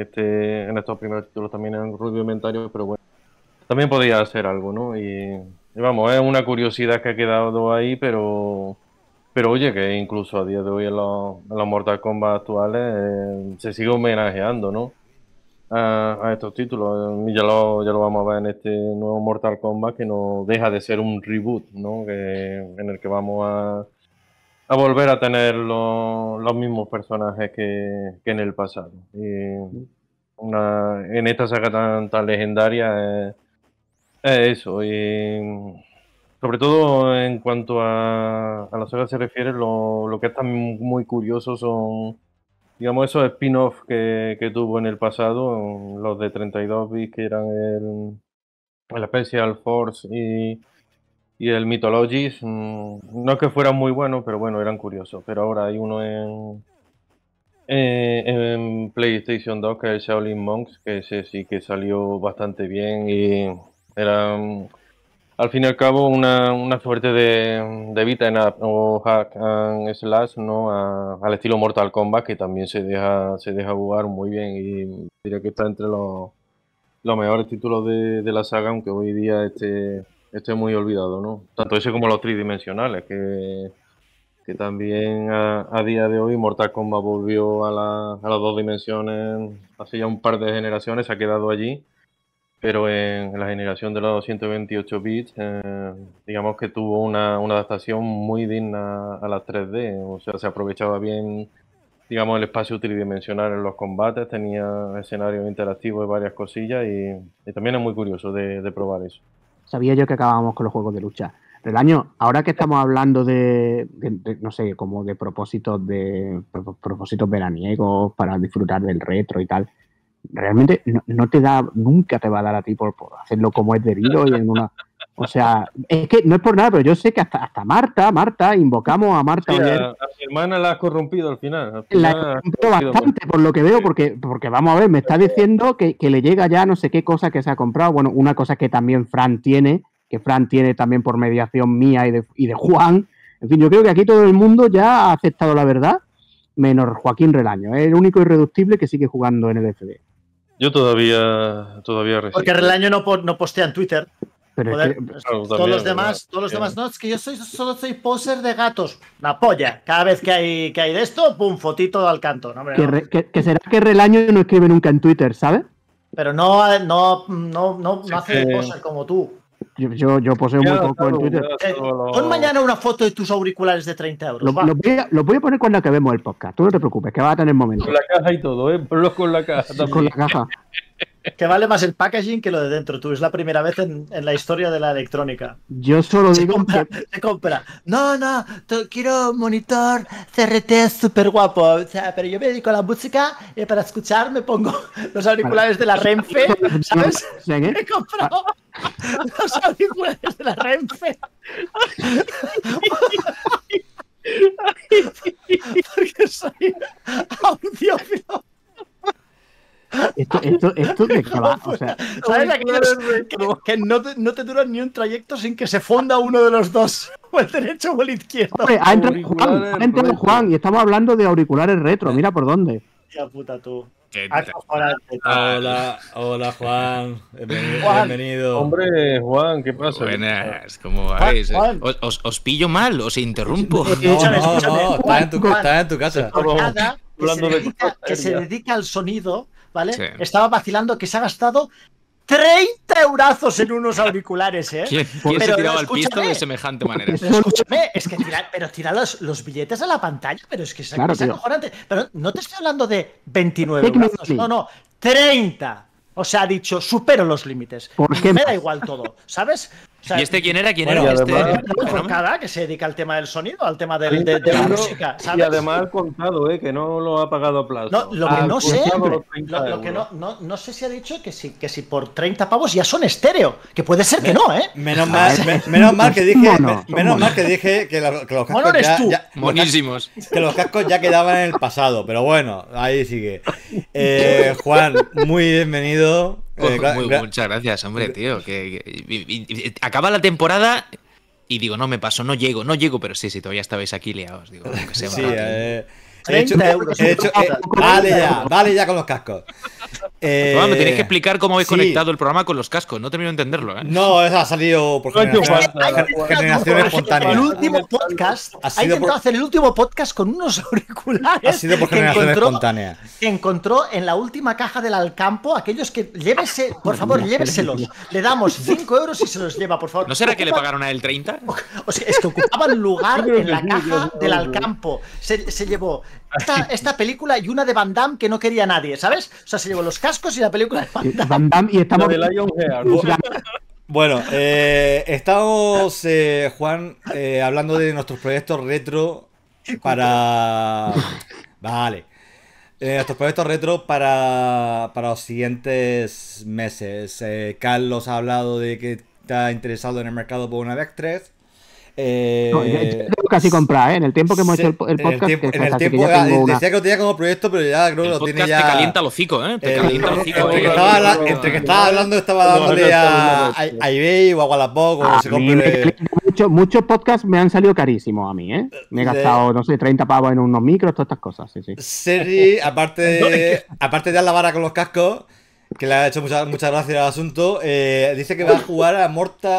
en estos primeros títulos también eran rudimentarios, pero bueno, también podía hacer algo, ¿no? Y vamos, es una curiosidad que ha quedado ahí, pero oye, que incluso a día de hoy en los Mortal Kombat actuales se sigue homenajeando, ¿no? A estos títulos. Ya lo vamos a ver en este nuevo Mortal Kombat, que no deja de ser un reboot, ¿no? En el que vamos a volver a tener los mismos personajes que en el pasado. Y en esta saga tan legendaria es eso. Y sobre todo en cuanto a la saga se refiere, lo que está muy curioso son, digamos, esos spin-off que tuvo en el pasado, los de 32 bits, que eran el Special Force y el Mythologies. No es que fueran muy buenos, pero bueno, eran curiosos. Pero ahora hay uno en PlayStation 2, que es el Shaolin Monks, que ese sí que salió bastante bien y era, al fin y al cabo, una suerte de beat 'em up o hack and slash, ¿no? Al estilo Mortal Kombat, que también se deja jugar muy bien, y diría que está entre los mejores títulos de la saga, aunque hoy día esté muy olvidado, ¿no? Tanto ese como los tridimensionales, que también a día de hoy Mortal Kombat volvió a las dos dimensiones hace ya un par de generaciones, se ha quedado allí, pero en la generación de los 128 bits, digamos que tuvo una adaptación muy digna a las 3D, o sea, se aprovechaba bien, digamos, el espacio tridimensional en los combates, tenía escenarios interactivos y varias cosillas, y también es muy curioso de probar eso. Sabía yo que acabábamos con los juegos de lucha. Pero el año, ahora que estamos hablando de no sé, como de propósitos veraniegos para disfrutar del retro y tal, realmente no te da, nunca te va a dar a ti por hacerlo como es debido y en una... O sea, es que no es por nada, pero yo sé que hasta Marta, invocamos a Marta. Sí, a mi hermana la has corrompido al final. La he corrompido bastante, por lo que veo, porque vamos a ver, me está diciendo que le llega ya no sé qué cosa que se ha comprado. Bueno, una cosa que también Fran tiene, también por mediación mía y de Juan. En fin, yo creo que aquí todo el mundo ya ha aceptado la verdad, menos Joaquín Relaño. Es el único irreductible que sigue jugando en el FD. Yo todavía resisto. Porque Relaño no postea en Twitter. Pero joder, es que, todos los demás, no, es que yo solo soy poser de gatos. La polla. Cada vez que hay de esto, pum, fotito al canto. No, hombre, no. Que será que Relaño no escribe nunca en Twitter, ¿sabes? Pero no hace poser como tú. Yo poseo muy poco en Twitter. Pon mañana una foto de tus auriculares de 30 euros. Lo voy a poner cuando acabemos el podcast. Tú no te preocupes, que va a tener momento. Con la caja y todo, ponlo con la caja también. Con la caja. Que vale más el packaging que lo de dentro. Tú, es la primera vez en la historia de la electrónica. Yo solo digo se compra. No, quiero un monitor CRT súper guapo. O sea, pero yo me dedico a la música y para escuchar me pongo los auriculares de la Renfe, ¿sabes? He comprado los auriculares de la Renfe. Porque soy audiófilo. Esto de que va, o sea, ¿sabes aquellos que no te duran ni un trayecto sin que se fonda uno de los dos, o el derecho o el izquierdo? Hombre, ha entrado Juan y estamos hablando de auriculares retro, mira por dónde. Ya puta tú. Hola Juan. Bienvenido. Hombre, Juan, ¿qué pasa? Buenas, ¿cómo vais? Juan. ¿Os pillo mal? ¿Os interrumpo? No, está en tu casa. Que se dedica al sonido, ¿vale? Sí. Estaba vacilando que se ha gastado 30 eurazos en unos auriculares, ¿eh? ¿Quién se tiraba al pisto de semejante manera? Pero escúchame, es que tira los billetes a la pantalla, pero es que es acojonante. Pero no te estoy hablando de 29 eurazos, no, 30. O sea, ha dicho, supero los límites. Me da igual todo, ¿sabes? O sea, ¿Y este quién era? Cada que se dedica al tema del sonido, al tema de la música, ¿sabes? Y además contado, que no lo ha pagado a plazo. No, lo que no sé, no sé si ha dicho que si por 30 pavos ya son estéreo, que puede ser que no, ¿eh? Menos mal que dije que los cascos monísimos. Que los cascos ya quedaban en el pasado, pero bueno, ahí sigue. Juan, muy bienvenido. Muchas gracias, hombre, tío. Acaba la temporada y digo, no me paso, no llego, pero sí, todavía estabais aquí liados. Digo, que se va. Vale ya con los cascos. Me tenéis que explicar cómo habéis conectado el programa con los cascos. No termino de entenderlo, ¿eh? No, eso ha salido por generación espontánea. El último podcast. Ha intentado hacer el último podcast con unos auriculares. Ha sido por generación espontánea. Que encontró en la última caja del Alcampo aquellos que llévese, por favor, lléveselos. Le damos 5 euros y se los lleva, por favor. ¿No será que le pagaron a él 30? O sea, es que ocupaban lugar en la caja del Alcampo. Se llevó esta película y una de Van Damme que no quería nadie, ¿sabes? O sea, se llevó los cascos y la película de Van Damme y estamos de Lionheart. Bueno, estamos, Juan, hablando de nuestros proyectos retro para... Vale. Nuestros proyectos retro para los siguientes meses. Carlos ha hablado de que está interesado en el mercado por una Vectrex. No, yo tengo casi comprar, ¿eh? En el tiempo que hemos hecho el podcast. Decía que lo tenía como proyecto, pero ya creo que lo tiene ya. Te calienta el hocico, ¿eh? Te calienta el hocico. Entre que estaba hablando, estaba dándole a eBay o a Wallapop o se compre. Muchos podcasts me han salido carísimos a mí, ¿eh? Me he gastado, no sé, 30 pavos en unos micros, todas estas cosas, sí. Sergi, aparte de dar la vara con los cascos, que le ha hecho muchas gracias al asunto, dice que va a jugar a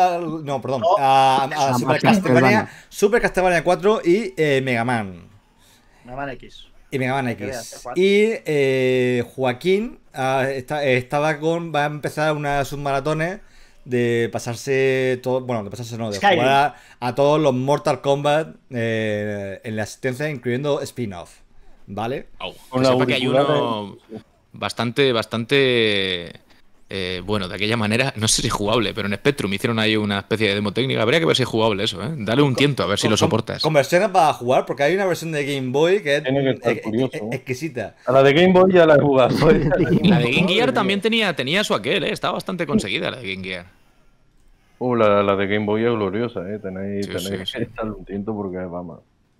Super Castlevania 4 y Mega Man. Mega Man X. Y Mega Man X. Y Joaquín va a empezar unas submaratones de pasarse todo, de jugar a todos los Mortal Kombat en la asistencia, incluyendo spin-off, ¿vale? Que sepa que hay uno bastante bueno, de aquella manera, no sé si jugable, pero en Spectrum hicieron ahí una especie de demo técnica. Habría que ver si es jugable eso, ¿eh? Dale un tiento a ver si lo soportas. Con versiones para jugar, porque hay una versión de Game Boy que es exquisita. A la de Game Boy ya la he jugado. La de Game Gear también tenía su aquel, ¿eh? Estaba bastante conseguida la de Game Gear. La de Game Boy es gloriosa, ¿eh? Tenéis que echarle un tiento porque vamos.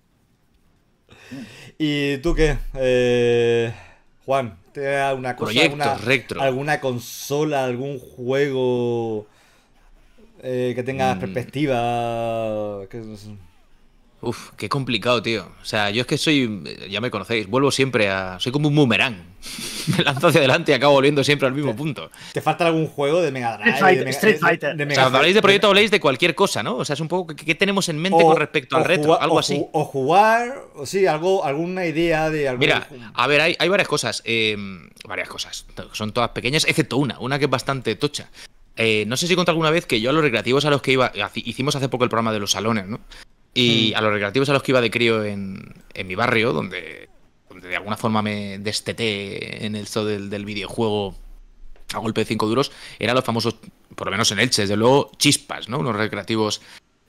¿Y tú qué? Juan, ¿te da una cosa, alguna consola, algún juego que tenga perspectiva? Uf, qué complicado, tío. O sea, yo es que ya me conocéis, vuelvo siempre soy como un boomerang. Me lanzo hacia adelante y acabo volviendo siempre al mismo punto. ¿Te falta algún juego de Mega Drive? Street Fighter. O sea, habláis de proyecto, habláis de cualquier cosa, ¿no? O sea, es un poco qué tenemos en mente con respecto al retro, algo así. O jugar, sí, alguna idea de algo. Mira, a ver, hay varias cosas. Varias cosas. Son todas pequeñas, excepto una que es bastante tocha. No sé si conté alguna vez que yo a los recreativos a los que iba, hicimos hace poco el programa de los salones, ¿no? Y a los recreativos a los que iba de crío en mi barrio, donde de alguna forma me desteté en el zoo del videojuego a golpe de 5 duros, eran los famosos, por lo menos en Elche, desde luego, chispas, ¿no? Unos recreativos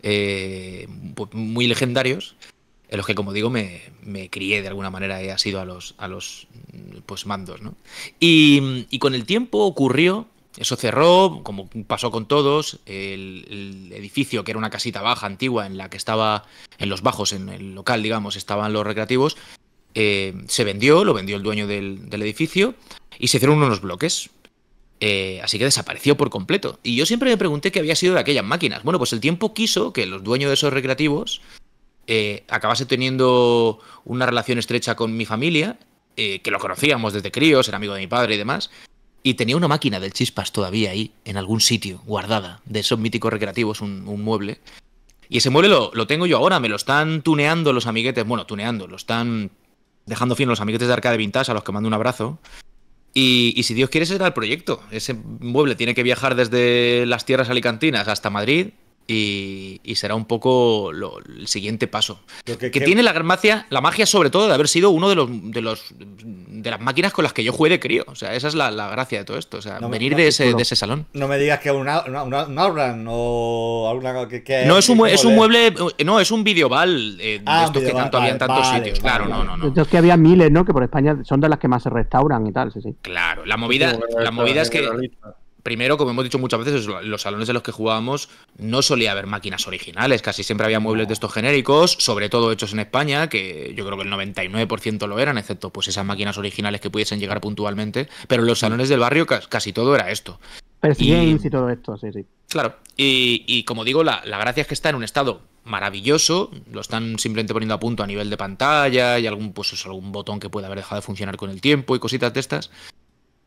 muy legendarios, en los que, como digo, me crié de alguna manera y he sido a los pues mandos, ¿no? Y con el tiempo ocurrió. Eso cerró, como pasó con todos, el edificio, que era una casita baja, antigua, en la que estaba, en los bajos, en el local, digamos, estaban los recreativos, se vendió, lo vendió el dueño del edificio, y se hicieron unos bloques. Así que desapareció por completo. Y yo siempre me pregunté qué había sido de aquellas máquinas. Bueno, pues el tiempo quiso que los dueños de esos recreativos acabase teniendo una relación estrecha con mi familia, que lo conocíamos desde críos, era amigo de mi padre y demás. Y tenía una máquina del Chispas todavía ahí, en algún sitio, guardada, de esos míticos recreativos, un mueble. Y ese mueble lo tengo yo ahora, me lo están tuneando los amiguetes, lo están dejando fino los amiguetes de Arcade Vintage, a los que mando un abrazo. Y si Dios quiere, ese será el proyecto. Ese mueble tiene que viajar desde las tierras alicantinas hasta Madrid. Y será un poco el siguiente paso. Que tiene la magia sobre todo de haber sido uno de las máquinas con las que yo jugué de crío. O sea, esa es la gracia de todo esto. O sea, venir de ese salón. No me digas que un Outrun o alguna que no, es un mueble. No, es un videoval de estos que tanto había en tantos sitios. Claro, no. Es que había miles, ¿no? Que por España son de las que más se restauran y tal, sí. Claro, la movida es que. Primero, como hemos dicho muchas veces, los salones en los que jugábamos no solía haber máquinas originales, casi siempre había muebles de estos genéricos, sobre todo hechos en España, que yo creo que el 99% lo eran, excepto pues esas máquinas originales que pudiesen llegar puntualmente, pero en los salones del barrio casi todo era esto. Games y todo esto, sí. Claro, y como digo, la gracia es que está en un estado maravilloso, lo están simplemente poniendo a punto a nivel de pantalla y algún botón que puede haber dejado de funcionar con el tiempo y cositas de estas.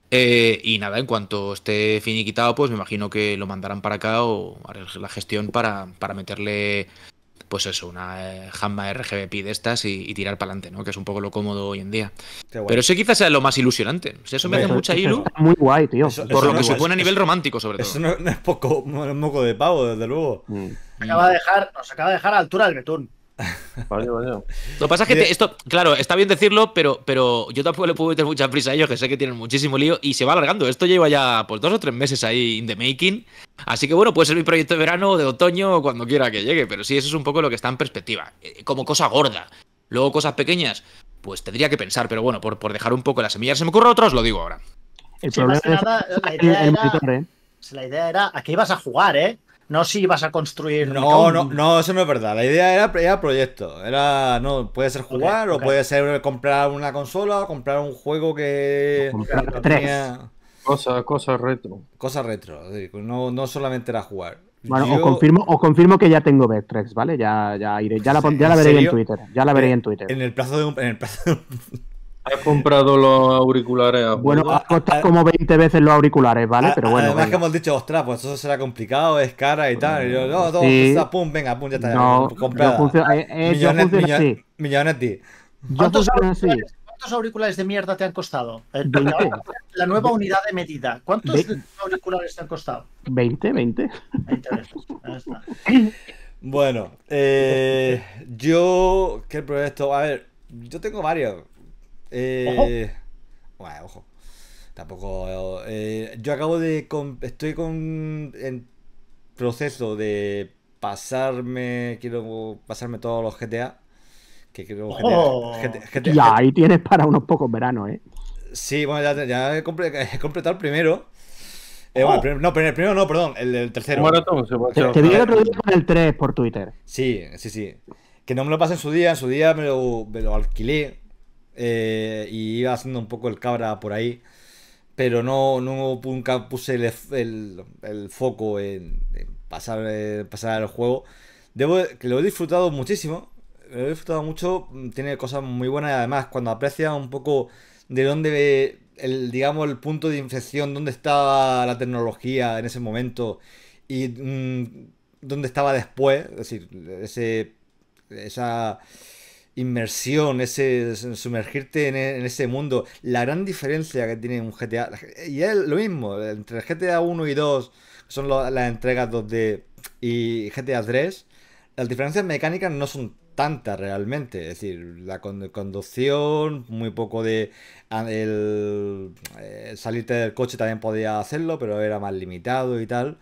Y nada, en cuanto esté finiquitado, pues me imagino que lo mandarán para acá o haré la gestión para meterle, pues eso, una Jamma RGB de estas y tirar para adelante, ¿no? Que es un poco lo cómodo hoy en día. Pero eso quizás sea lo más ilusionante. O sea, eso me hace mucha ilu. Muy guay, tío. Por lo que supone a nivel romántico, sobre todo. Eso no es poco, no es moco de pavo, desde luego. Nos acaba de dejar a la altura del betún. Vaya. Lo que pasa es que esto, claro, está bien decirlo, pero yo tampoco le puedo meter mucha prisa a ellos, que sé que tienen muchísimo lío y se va alargando. Esto lleva ya pues 2 o 3 meses ahí in the making. Así que bueno, puede ser mi proyecto de verano o de otoño o cuando quiera que llegue. Pero sí, eso es un poco lo que está en perspectiva. Como cosa gorda. Luego cosas pequeñas, pues tendría que pensar. Pero bueno, por dejar un poco las semillas. ¿Se me ocurre otro? Os lo digo ahora. El problema la idea era a qué ibas a jugar, ¿eh? No si ibas a construir. No, eso no es verdad. La idea era proyecto. Puede ser jugar o puede ser comprar una consola o comprar un juego que tenía cosas retro. Cosas retro. No solamente era jugar. Bueno, os confirmo que ya tengo Vectrex, ¿vale? Ya iré, ya la veré en Twitter. Ya la veré en Twitter. En el plazo de un ¿Has comprado los auriculares? Bueno, ha costado como 20 veces los auriculares, ¿vale? Pero bueno. Además que hemos dicho, ostras, pues eso será complicado, es cara y tal. Y yo, pum, venga, pum, ya está. No, comprada. Millonetti. ¿Cuántos auriculares de mierda te han costado? La nueva unidad de medida. ¿Cuántos auriculares te han costado? 20. 20 está. Bueno, yo... ¿Qué proyecto? A ver, yo tengo varios. Ojo. Tampoco. Yo acabo de. Estoy en proceso de pasarme. Quiero pasarme todos los GTA. Que quiero GTA. Ya, ahí tienes para unos pocos veranos, ¿eh? Sí, bueno, ya he completado el primero. El primero no, perdón, el tercero. Maratón, te vi el otro día con el 3 por Twitter. Sí. Que no me lo pasé en su día me lo alquilé. Y iba haciendo un poco el cabra por ahí, pero nunca puse el foco en pasar el juego. Que lo he disfrutado muchísimo, tiene cosas muy buenas y además cuando aprecias un poco de dónde digamos el punto de inflexión, dónde estaba la tecnología en ese momento y dónde estaba después, es decir, esa inmersión, ese sumergirte en ese mundo, la gran diferencia que tiene un GTA, y es lo mismo, entre el GTA 1 y 2, que son las entregas 2D, y GTA 3, las diferencias mecánicas no son tantas realmente, es decir, la conducción, muy poco de salirte del coche también podía hacerlo, pero era más limitado y tal.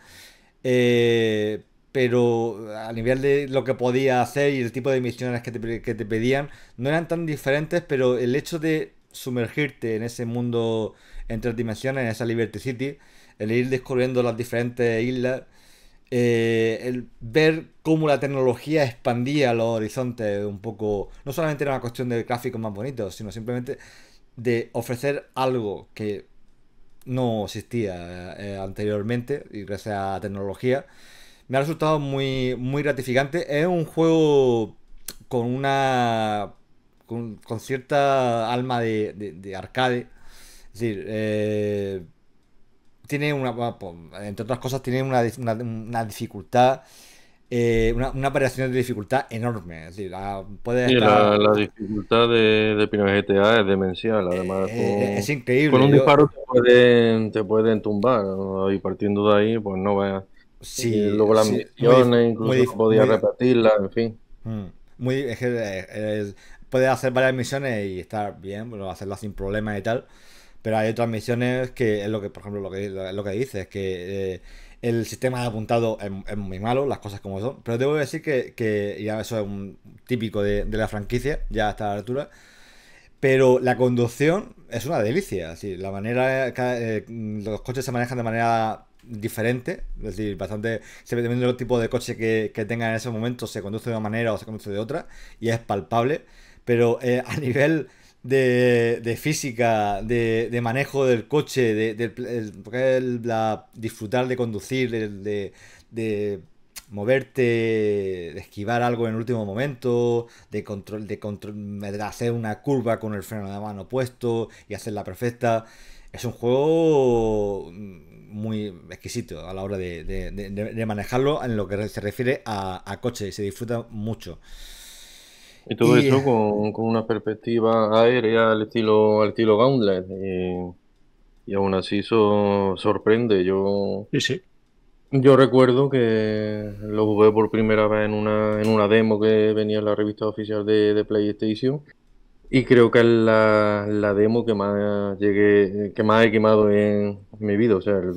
Pero a nivel de lo que podía hacer y el tipo de misiones que te pedían, no eran tan diferentes, pero el hecho de sumergirte en ese mundo en 3 dimensiones, en esa Liberty City, el ir descubriendo las diferentes islas, el ver cómo la tecnología expandía los horizontes un poco, no solamente era una cuestión de gráficos más bonitos, sino simplemente de ofrecer algo que no existía anteriormente y gracias a la tecnología. Me ha resultado muy, muy gratificante. Es un juego con una. Con cierta alma de arcade. Es decir, tiene entre otras cosas, tiene una dificultad. Una variación de dificultad enorme. Es decir, puede estar... la dificultad de primer GTA es demencial. Además, es increíble. Con un disparo te pueden tumbar, ¿no? Y partiendo de ahí, pues no veas. Sí, y luego las misiones, incluso podía repetirlas, en fin. Puedes hacer varias misiones y estar bien, bueno, hacerlas sin problemas y tal. Pero hay otras misiones que es lo que, por ejemplo, lo que dices, que el sistema de apuntado es muy malo, las cosas como son. Pero debo decir que ya eso es un típico de la franquicia, ya a esta altura. Pero la conducción es una delicia. Así, la manera los coches se manejan de manera diferente, es decir, bastante, dependiendo del tipo de coche que tenga en ese momento, se conduce de una manera o se conduce de otra, y es palpable. Pero a nivel de física, de manejo del coche, disfrutar de conducir, de moverte, de esquivar algo en el último momento, de hacer una curva con el freno de mano puesto y hacerla perfecta. es un juego muy exquisito a la hora de manejarlo en lo que se refiere a coche, y se disfruta mucho. Y todo eso con una perspectiva aérea al estilo Gauntlet. Y aún así eso sorprende. Sí, sí. Yo recuerdo que lo jugué por primera vez en una demo que venía en la revista oficial de PlayStation. Y creo que es la demo que más que más he quemado en mi vida. O sea,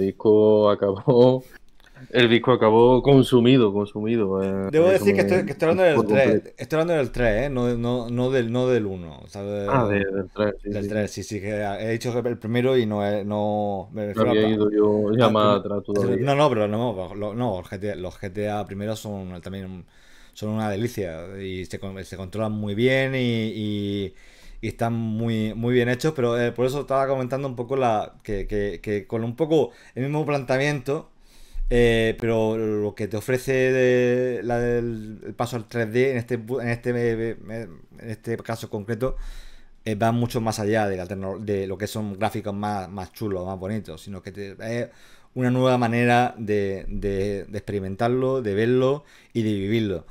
el disco acabó consumido. Debo Eso decir que estoy hablando del por 3, completo. estoy hablando del 3, ¿eh? No del 1, Ah, ¿sabes? del 3, sí, Del sí, 3, sí. sí, sí, que he dicho el primero y no me refiero Había ido yo ya al más primer. atrás todavía. No, pero no, los GTA primeros también son una delicia y se controlan muy bien y están muy bien hechos, pero por eso estaba comentando un poco que con un poco el mismo planteamiento. Pero lo que te ofrece el paso al 3D en este caso concreto va mucho más allá de lo que son gráficos más chulos, más bonitos, sino que es una nueva manera de experimentarlo, de verlo y de vivirlo.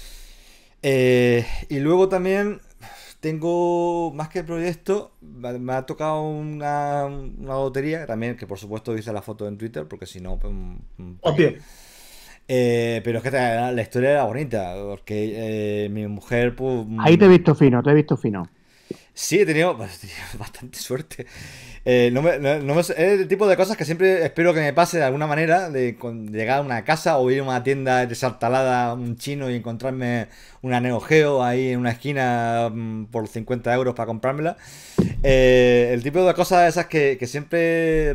Y luego también tengo, más que proyecto, me ha tocado una lotería, también, que por supuesto hice la foto en Twitter, porque si no, pues, ¿para qué? Obvio. Pero es que la historia era bonita, porque mi mujer, pues. Ahí te he visto fino, te he visto fino. Sí, he tenido bastante suerte. Es el tipo de cosas que siempre espero que me pase de alguna manera, de llegar a una casa o ir a una tienda desartalada, un chino, y encontrarme una Neo Geo ahí en una esquina por 50 euros para comprármela. El tipo de cosas esas que siempre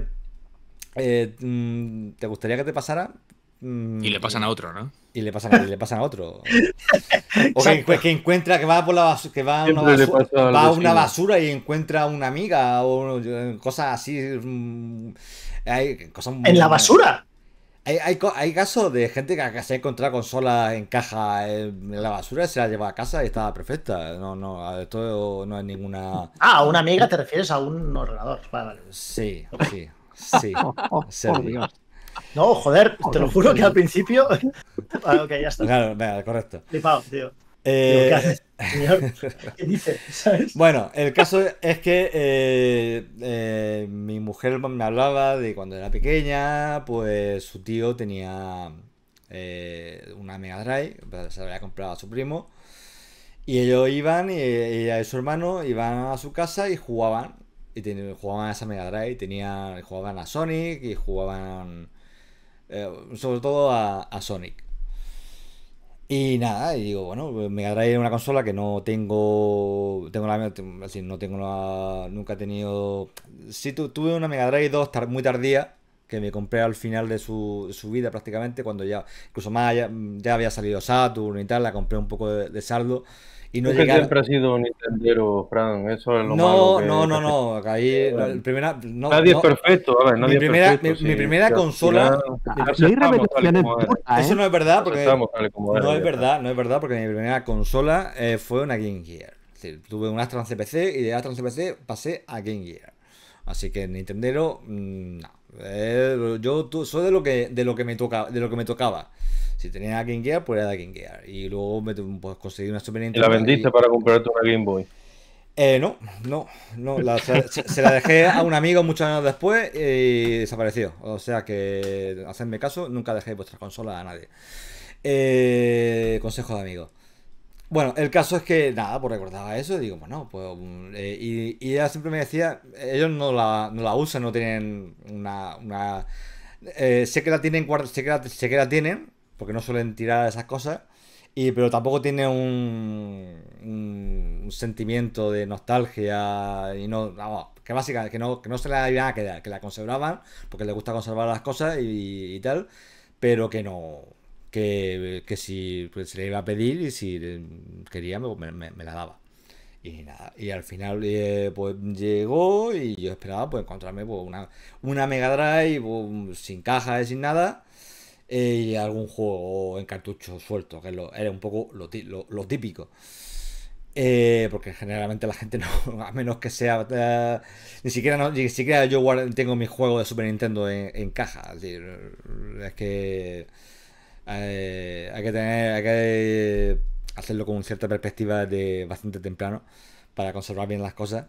te gustaría que te pasara. Y le pasan a otro, ¿no? Y le pasan a otro. O Exacto. que encuentra que va por la basura, que va a una Siempre le basura, pasa al va a una vecino. basura y encuentra una amiga o cosas así. Hay cosas En la basura. hay casos de gente que se ha encontrado consolas en caja en la basura y se la lleva a casa y estaba perfecta. No, esto no es ninguna. Ah, a una amiga te refieres a un ordenador. Vale, vale. Sí, sí, Por Sergi. Dios. No, joder, te lo Joder, juro que al Sergi. principio. Vale, ok, ya está. Claro, venga, correcto. Flipado, tío. Digo, ¿qué Eh, haces, señor? ¿Qué dice? ¿Sabes? Bueno, el caso es que mi mujer me hablaba de cuando era pequeña, pues su tío tenía una Mega Drive, se la había comprado a su primo, y ellos iban, y ella y su hermano iban a su casa y jugaban, jugaban a esa Mega Drive, jugaban a Sonic y jugaban sobre todo a Sonic. Y nada, y digo, bueno, pues Mega Drive es una consola que no no tengo nunca he tenido. Sí, tuve una Mega Drive 2 muy tardía, que me compré al final de su vida prácticamente, cuando ya, incluso más, ya había salido Saturn y tal, la compré un poco de saldo, y no Es que llegué a. siempre ha sido un Nintendero, Fran. Eso es lo malo No, no, no, que no, ahí, bueno, no, nadie es no, perfecto, a ver, mi nadie es primera, mi, perfecto. mi Si, primera si al final consola. Aquí hay aceptamos tal y repeticiones como eres. duras, Eso ¿eh? no es verdad, porque Aceptamos tal y como no eres y es ya está. verdad, no es verdad, porque mi primera consola fue una Game Gear. Es decir, tuve un Astra CPC y de Astra CPC pasé a Game Gear. Así que Nintendero, no. Soy de lo que me tocaba. Si tenía Game Gear, pues era de Game Gear. Y luego pues, conseguí una Super Y la Nintendo vendiste y. para comprarte una Game Boy. No, se la dejé a un amigo muchos años después y desapareció. O sea que, hacedme caso, nunca dejé vuestra consola a nadie. Consejo de amigo. Bueno, el caso es que, nada, pues recordaba eso y digo, bueno, pues. Y ella siempre me decía, ellos no la usan, no tienen sé que la tienen, sé que la tienen, porque no suelen tirar esas cosas, pero tampoco tiene un sentimiento de nostalgia y vamos, que básicamente que no se la iban a quedar, que la conservaban, porque les gusta conservar las cosas y tal, pero que no, que si pues, se le iba a pedir y si quería me la daba. Y nada, y al final pues llegó y yo esperaba pues encontrarme pues, una Mega Drive pues, sin caja y sin nada, y algún juego en cartucho suelto, que era un poco lo típico. Porque generalmente la gente no, a menos que sea... ni siquiera yo tengo mi juego de Super Nintendo en caja. Es decir, es que hay que hacerlo con cierta perspectiva de bastante temprano para conservar bien las cosas.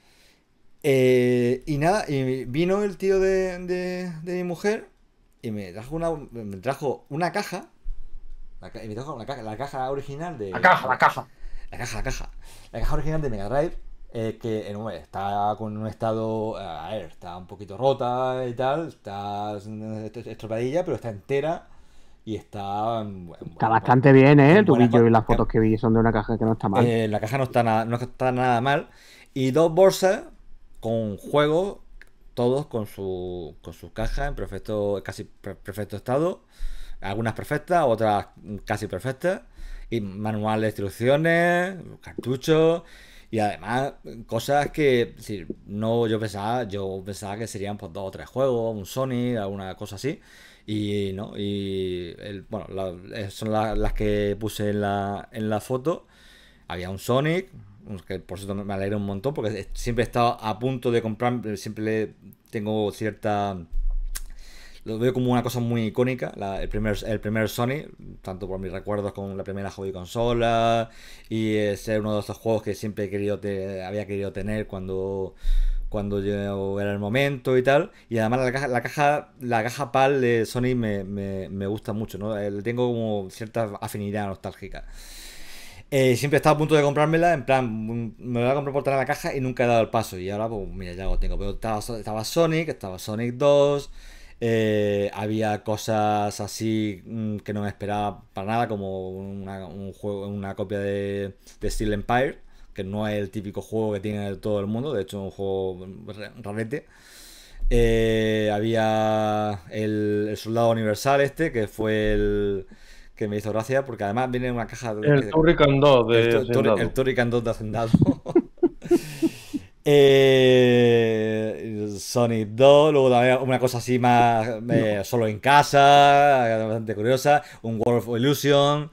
Y nada, y vino el tío de mi mujer y me trajo una caja. Me trajo la caja original de... La caja. La caja original de Mega Drive, que está con un estado, está un poquito rota y tal, está estropeadilla, pero está entera y está... Está bastante bien, ¿eh? en Tú buena vi yo y las co- fotos que vi son de una caja que no está mal. la caja no está nada mal. Y 2 bolsas con juegos, todos con su caja en casi perfecto estado. Algunas perfectas, otras casi perfectas. Y manual de instrucciones, cartuchos. Y además, cosas que, es decir, no, yo pensaba que serían pues 2 o 3 juegos, un Sonic, alguna cosa así. Y no, bueno, son las que puse en la foto. Había un Sonic, que por cierto me alegra un montón, porque siempre he estado a punto de comprar, siempre tengo cierta... Lo veo como una cosa muy icónica, el primer Sonic, tanto por mis recuerdos con la primera hobby consola y ser uno de esos juegos que siempre había querido tener cuando yo era el momento y tal. Y además la caja PAL de Sonic me gusta mucho, ¿no? Le tengo como cierta afinidad nostálgica. Siempre he estado a punto de comprármela, en plan, me la voy a comprar por tener la caja y nunca he dado el paso. Y ahora, pues mira, ya lo tengo. Pero estaba Sonic 2, había cosas así que no me esperaba para nada, como un juego, una copia de Steel Empire, que no es el típico juego que tiene todo el mundo, de hecho es un juego rarete. Había el Soldado Universal que fue el que me hizo gracia, porque además viene en una caja... El Turrican 2 de Hacendado. El Turrican 2 de Hacendado. Sonic 2, luego también una cosa así más solo en casa, bastante curiosa, un World of Illusion,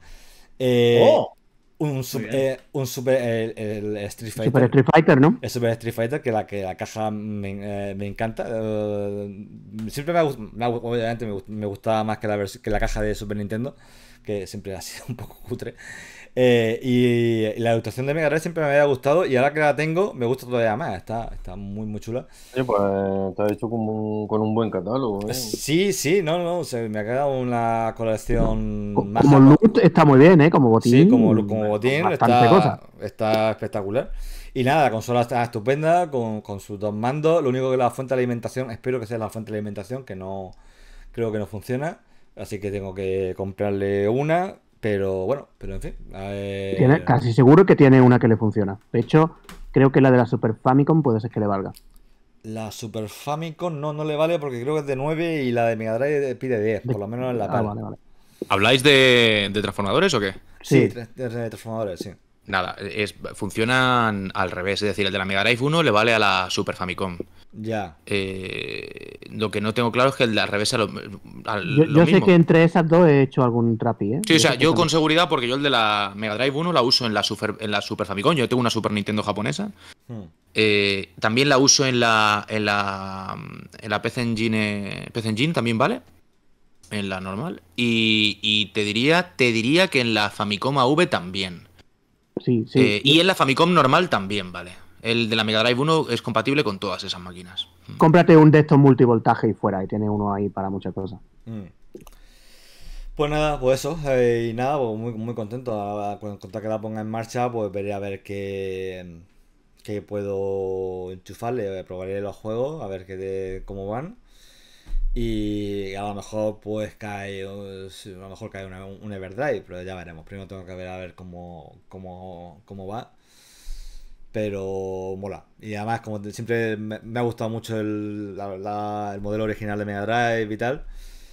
un Super el Street Fighter. Super Street Fighter, ¿no? El Super Street Fighter, que la caja me encanta. Siempre obviamente me gustaba más que la caja de Super Nintendo, que siempre ha sido un poco cutre. Y la ilustración de Mega Drive siempre me había gustado y ahora que la tengo me gusta todavía más. Está muy muy chula. Sí, pues te ha hecho con un buen catálogo, ¿eh? Sí, no, me ha quedado una colección más. Como loot está muy bien, ¿eh? Como botín. Sí, como botín está espectacular. Y nada, la consola está estupenda con sus 2 mandos. Lo único que la fuente de alimentación, espero que sea la fuente de alimentación, que no creo que no funciona. Así que tengo que comprarle una. Pero bueno, en fin. Casi seguro que tiene una que le funciona. De hecho, creo que la de la Super Famicom puede ser que le valga. La Super Famicom no le vale porque creo que es de 9 y la de Mega Drive pide 10, por lo menos en la PAL. Vale. ¿Habláis de transformadores o qué? Sí, de transformadores, sí. Nada, funcionan al revés, es decir, el de la Mega Drive 1 le vale a la Super Famicom. Ya. Lo que no tengo claro es que el de al revés Yo lo sé mismo. que entre esas dos he hecho algún trapi, ¿eh? Sí, o sea, yo con seguridad, porque yo el de la Mega Drive 1 la uso en la Super Famicom. Yo tengo una Super Nintendo japonesa. También la uso en la PC Engine también, ¿vale? En la normal. Y te diría que en la Famicom AV también. Sí. Y en la Famicom normal también, ¿vale? El de la Mega Drive 1 es compatible con todas esas máquinas. Cómprate un de estos multivoltaje y fuera, y tiene uno ahí para muchas cosas. Pues nada, pues eso, y nada, pues muy contento. Cuando que la ponga en marcha, pues veré a ver qué puedo enchufarle, probaré los juegos, a ver cómo van. Y a lo mejor pues cae un Everdrive, pero ya veremos. Primero tengo que ver a ver cómo va. Pero mola. Y además, como siempre me ha gustado mucho el modelo original de Mega Drive y tal.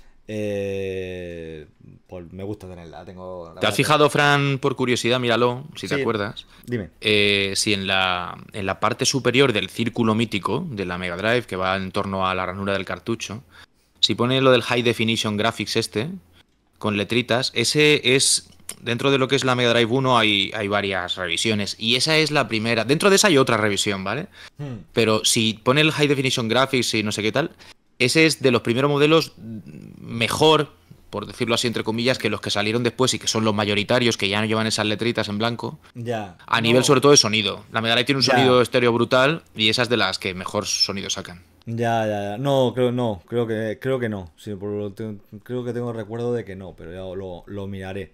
Pues me gusta tenerla. ¿Te has fijado, Fran, por curiosidad? Míralo, si te acuerdas. Dime. Si en la parte superior del círculo mítico de la Mega Drive, que va en torno a la ranura del cartucho, si pone lo del High Definition Graphics con letritas, ese es dentro de lo que es la Mega Drive 1 hay varias revisiones. Y esa es la primera. Dentro de esa hay otra revisión, ¿vale? Pero si pone el High Definition Graphics y no sé qué tal, ese es de los primeros modelos mejor, por decirlo así entre comillas, que los que salieron después y que son los mayoritarios, que ya no llevan esas letritas en blanco. Ya. A nivel sobre todo de sonido. La Mega Drive tiene un sonido estéreo brutal y esa es de las que mejor sonido sacan. Ya. No, creo que no. Sí, creo que tengo recuerdo de que no, pero ya lo miraré.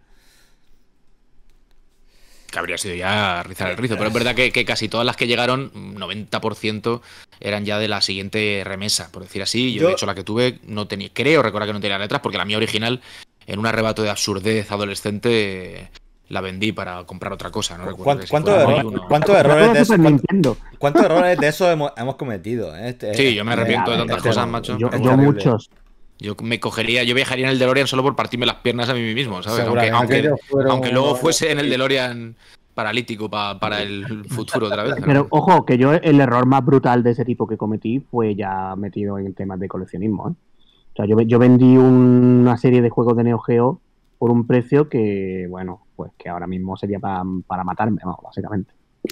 Que habría sido ya rizar el rizo, pero es verdad que casi todas las que llegaron, 90% eran ya de la siguiente remesa, por decir así. Yo de hecho la que tuve no tenía, creo recordar que no tenía letras, porque la mía original, en un arrebato de absurdez adolescente, la vendí para comprar otra cosa. No recuerdo ¿Cuántos errores de eso hemos cometido? Sí, yo me arrepiento de tantas cosas, macho. Yo muchos. Yo viajaría en el DeLorean solo por partirme las piernas a mí mismo, ¿sabes? Aunque luego fuese en el DeLorean paralítico para el futuro otra vez. Pero ojo, que yo el error más brutal de ese tipo que cometí fue ya metido en temas de coleccionismo, ¿eh? O sea, yo vendí una serie de juegos de Neo Geo por un precio que, bueno, pues que ahora mismo sería para matarme, ¿no? Básicamente.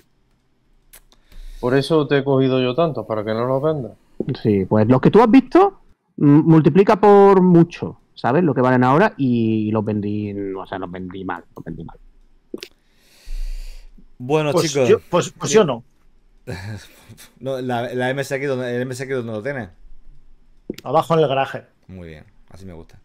Por eso te he cogido yo tanto, para que no los vendas. Sí, pues los que tú has visto multiplica por mucho, ¿sabes? Lo que valen ahora y los vendí, o sea, los vendí mal. Bueno, pues chicos. Yo no. No, la MSX, ¿el MSX dónde lo tienes? Abajo en el garaje. Muy bien, así me gusta.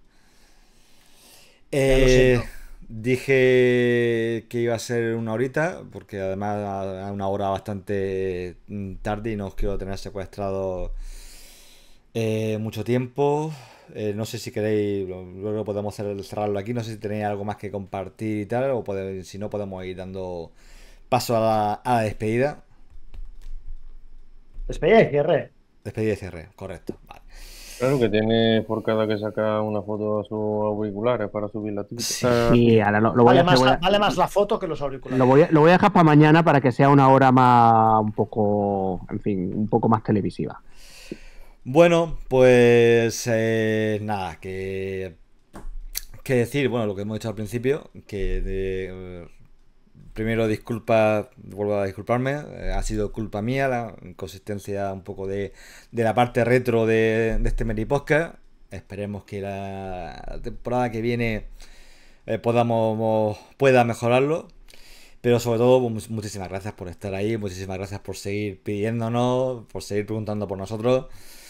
Lo siento. Dije que iba a ser una horita, porque además a una hora bastante tarde y no os quiero tener secuestrado mucho tiempo. No sé si queréis, luego podemos cerrarlo aquí. No sé si tenéis algo más que compartir y tal, o si no podemos ir dando paso a la despedida. Despedida y cierre. Despedida y cierre, correcto. Vale. Claro que tiene por cada que sacar una foto a sus auriculares para subir la tita. Sí, ahora lo voy vale más la foto que los auriculares. Lo voy a dejar para mañana para que sea una hora más, un poco más televisiva. Bueno, pues nada, que decir, bueno, lo que hemos dicho al principio, que primero vuelvo a disculparme, ha sido culpa mía, la inconsistencia un poco de la parte retro de este Meri Podcast. Esperemos que la temporada que viene pueda mejorarlo. Pero sobre todo, muchísimas gracias por estar ahí, muchísimas gracias por seguir pidiéndonos, por seguir preguntando por nosotros.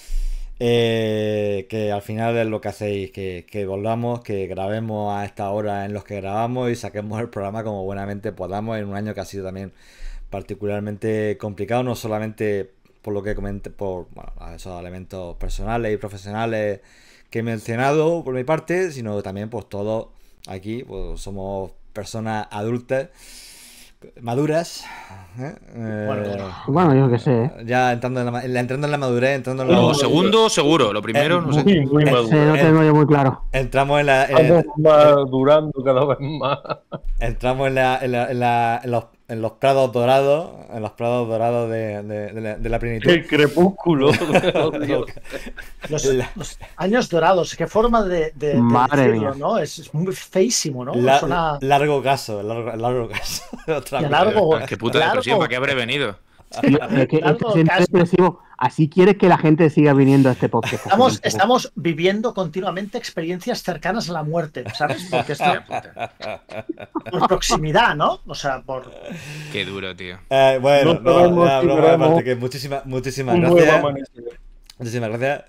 Que al final es lo que hacéis, que volvamos, que grabemos a esta hora en los que grabamos y saquemos el programa como buenamente podamos en un año que ha sido también particularmente complicado, no solamente por lo que comenté, por esos elementos personales y profesionales que he mencionado por mi parte, sino también pues todos aquí pues somos personas adultas, maduras, bueno, yo qué sé. Ya entrando en la madurez, entrando en la... Lo segundo, seguro. Lo primero, no sé. Muy maduro. No tengo yo muy claro. Entramos Estamos madurando cada vez más. Entramos en los prados dorados, de la plenitud. El crepúsculo. Los años dorados, qué forma de Madre decirlo, mía. ¿no? Es muy feísimo, ¿no? Largo caso, largo caso. Otra vez. Largo, Qué puta depresión, ¿para qué habré venido? Es que Largo siempre caso. expresivo. Así quieres que la gente siga viniendo a este podcast. Estamos viviendo continuamente experiencias cercanas a la muerte, ¿sabes? Porque esto por proximidad, ¿no? O sea, por... Qué duro, tío. Bueno, No sabemos si broma veremos aparte, que muchísimas Un nuevo gracias. amanecer. Muchísimas gracias.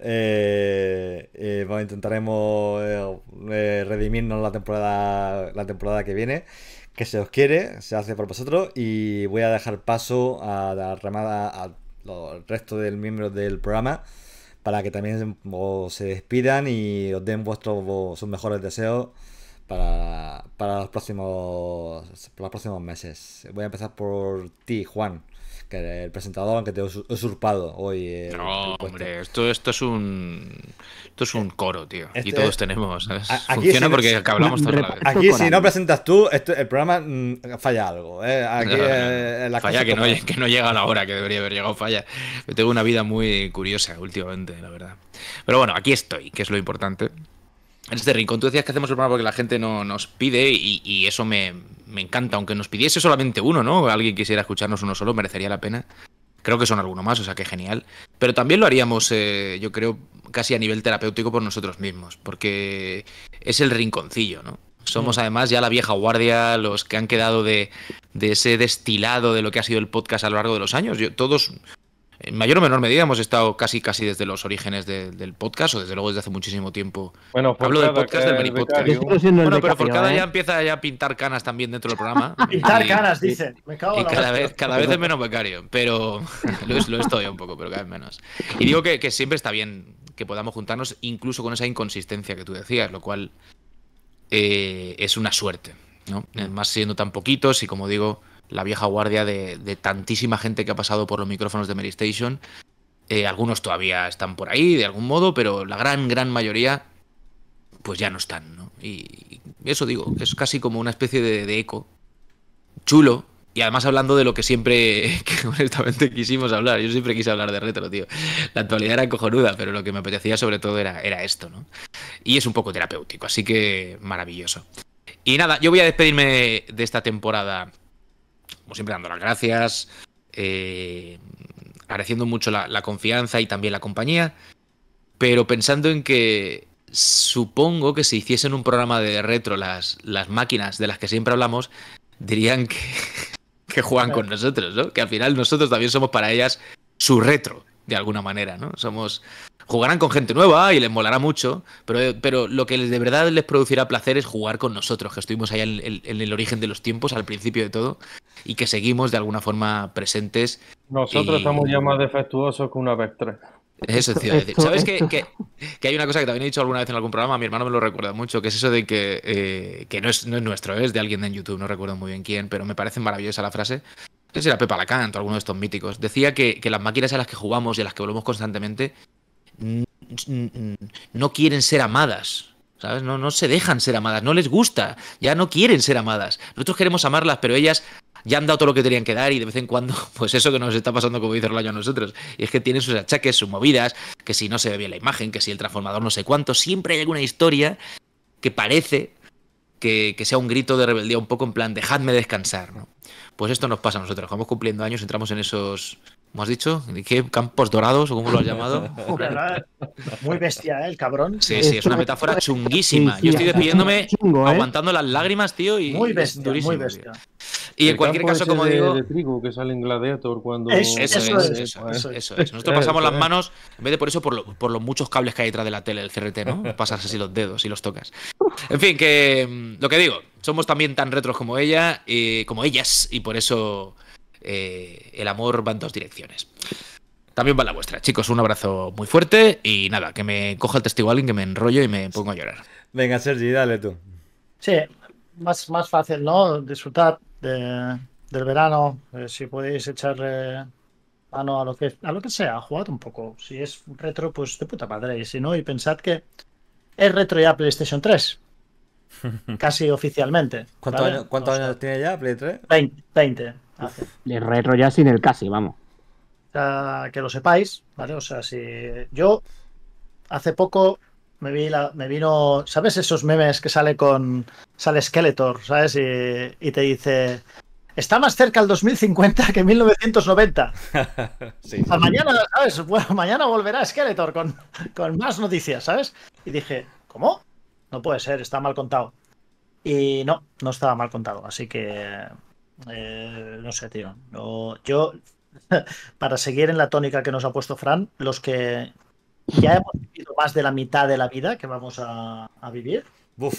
Intentaremos redimirnos la temporada que viene. Que se os quiere, se hace por vosotros. Y voy a dejar paso a la remada al resto de miembros del programa para que también se despidan y os den sus mejores deseos para los próximos meses. Voy a empezar por ti, Juan, que eres el presentador, aunque te he usurpado hoy. No, hombre, esto es un coro, tío. Y todos tenemos, ¿sabes? Aquí Funciona sí, porque hablamos toda la vez. Aquí, si no presentas tú, el programa falla algo. Aquí, falla que no llega a la hora que debería haber llegado, falla. Yo tengo una vida muy curiosa últimamente, la verdad. Pero bueno, aquí estoy, que es lo importante. en este rincón. Tú decías que hacemos el programa porque la gente no nos pide y eso me encanta. Aunque nos pidiese solamente uno, ¿no? Alguien quisiera escucharnos uno solo, merecería la pena. Creo que son alguno más, o sea que genial. Pero también lo haríamos, yo creo, casi a nivel terapéutico por nosotros mismos, porque es el rinconcillo, ¿no? Somos además ya la vieja guardia, los que han quedado de ese destilado de lo que ha sido el podcast a lo largo de los años. Todos, en mayor o menor medida, hemos estado casi desde los orígenes del podcast, o desde luego desde hace muchísimo tiempo. Bueno, hablo del podcast del Mini Podcast. Bueno, pero Forcada ¿eh? ya empieza a pintar canas también dentro del programa. Pintar canas, dice. Me cago en cada vez es menos becario, pero lo es todavía un poco, pero cada vez menos. Y digo que siempre está bien que podamos juntarnos, incluso con esa inconsistencia que tú decías, lo cual es una suerte, ¿no? Más siendo tan poquitos y, como digo, la vieja guardia de tantísima gente que ha pasado por los micrófonos de Mary Station. Algunos todavía están por ahí, de algún modo, pero la gran mayoría pues ya no están, ¿no? Y eso digo, es casi como una especie de eco chulo. Y además hablando de lo que siempre, que honestamente quisimos hablar. Yo siempre quise hablar de retro, tío. La actualidad era cojonuda, pero lo que me apetecía sobre todo era esto, ¿no? Y es un poco terapéutico, así que maravilloso. Y nada, yo voy a despedirme de esta temporada, como siempre, dando las gracias, agradeciendo mucho la confianza y también la compañía, pero pensando en que supongo que si hiciesen un programa de retro las máquinas de las que siempre hablamos, dirían que juegan con nosotros, ¿no? Que al final nosotros también somos para ellas su retro, de alguna manera, ¿no? Jugarán con gente nueva y les molará mucho, pero lo que de verdad les producirá placer es jugar con nosotros, que estuvimos allá en el origen de los tiempos, al principio de todo, y que seguimos de alguna forma presentes. Nosotros estamos ya más defectuosos que una vez 3. Eso te iba a decir. ¿Sabes que hay una cosa que también he dicho alguna vez en algún programa? Mi hermano me lo recuerda mucho, que es eso de que no es nuestro, es de alguien en YouTube, no recuerdo muy bien quién, pero me parece maravillosa la frase. No sé si era Pepa Lacant o alguno de estos míticos. Decía que las máquinas a las que jugamos y a las que volvemos constantemente no quieren ser amadas, ¿sabes? No se dejan ser amadas, no les gusta, ya no quieren ser amadas. Nosotros queremos amarlas, pero ellas ya han dado todo lo que tenían que dar y de vez en cuando, pues eso que nos está pasando, como dice Rolaño, a nosotros. Y es que tienen sus achaques, sus movidas, que si no se ve bien la imagen, que si el transformador no sé cuánto, siempre hay alguna historia que parece que sea un grito de rebeldía, un poco en plan, dejadme descansar, ¿no? Pues esto nos pasa a nosotros. Vamos cumpliendo años, entramos en esos, ¿cómo has dicho? ¿Qué? ¿Campos dorados o cómo lo has llamado? Muy bestia, ¿eh? El cabrón. Sí, es una metáfora chunguísima. Sí, Yo estoy despidiéndome, chungo, aguantando las lágrimas, tío, y muy bestia, durísimo, muy bestia. Tío. Y en cualquier caso, como digo, de trigo que sale en Gladiator cuando... Eso es. Nosotros pasamos las manos, en vez de por eso, por los muchos cables que hay detrás de la tele del CRT, ¿no? Pasas así los dedos y los tocas. En fin, que lo que digo, somos también tan retros como ella, como ellas, y por eso el amor va en dos direcciones. También va la vuestra. Chicos, un abrazo muy fuerte y nada, que me coja el testigo alguien, que me enrollo y me pongo a llorar. Venga, Sergi, dale tú. Sí, más fácil, ¿no? Disfrutar del verano. Si podéis echarle mano a lo que sea, jugad un poco. Si es retro, pues de puta madre. Y si no, y pensad que es retro ya PlayStation 3. Casi oficialmente. ¿Cuántos años tiene ya Play 3? 20. El retro ya sin el casi, vamos. O sea, que lo sepáis, ¿vale? O sea, si yo hace poco me vino, ¿sabes esos memes que sale Skeletor, ¿sabes? Y te dice, está más cerca el 2050 que 1990. Sí. Mañana, ¿sabes? Bueno, mañana volverá Skeletor con más noticias, ¿sabes? Y dije, ¿cómo? No puede ser, está mal contado. Y no estaba mal contado, así que no sé, tío. Yo para seguir en la tónica que nos ha puesto Fran, los que ya hemos vivido más de la mitad de la vida que vamos a vivir. Uf.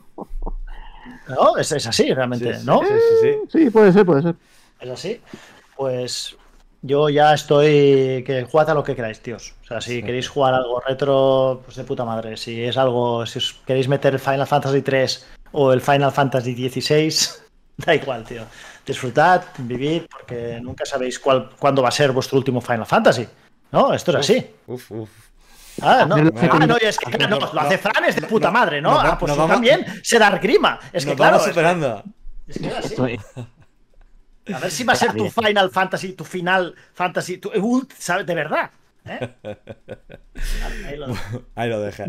No, es así realmente, ¿no? Sí, puede ser. Es así. Pues yo ya estoy, que jugad a lo que queráis, tíos. O sea, si queréis jugar algo retro, pues de puta madre. Si es algo, si os queréis meter el Final Fantasy 3 o el Final Fantasy 16, da igual, tío. Disfrutad, vivid, porque nunca sabéis cuándo va a ser vuestro último Final Fantasy. ¿No? Esto es así. Uf. No, es que lo hace Fran, es de puta madre, ¿no? Pues tú también se da grima. Es que claro. Superando. Es que así. A ver si va a ser tu Final Fantasy, tu Final Fantasy, ¿sabes? De verdad. Ahí lo deja.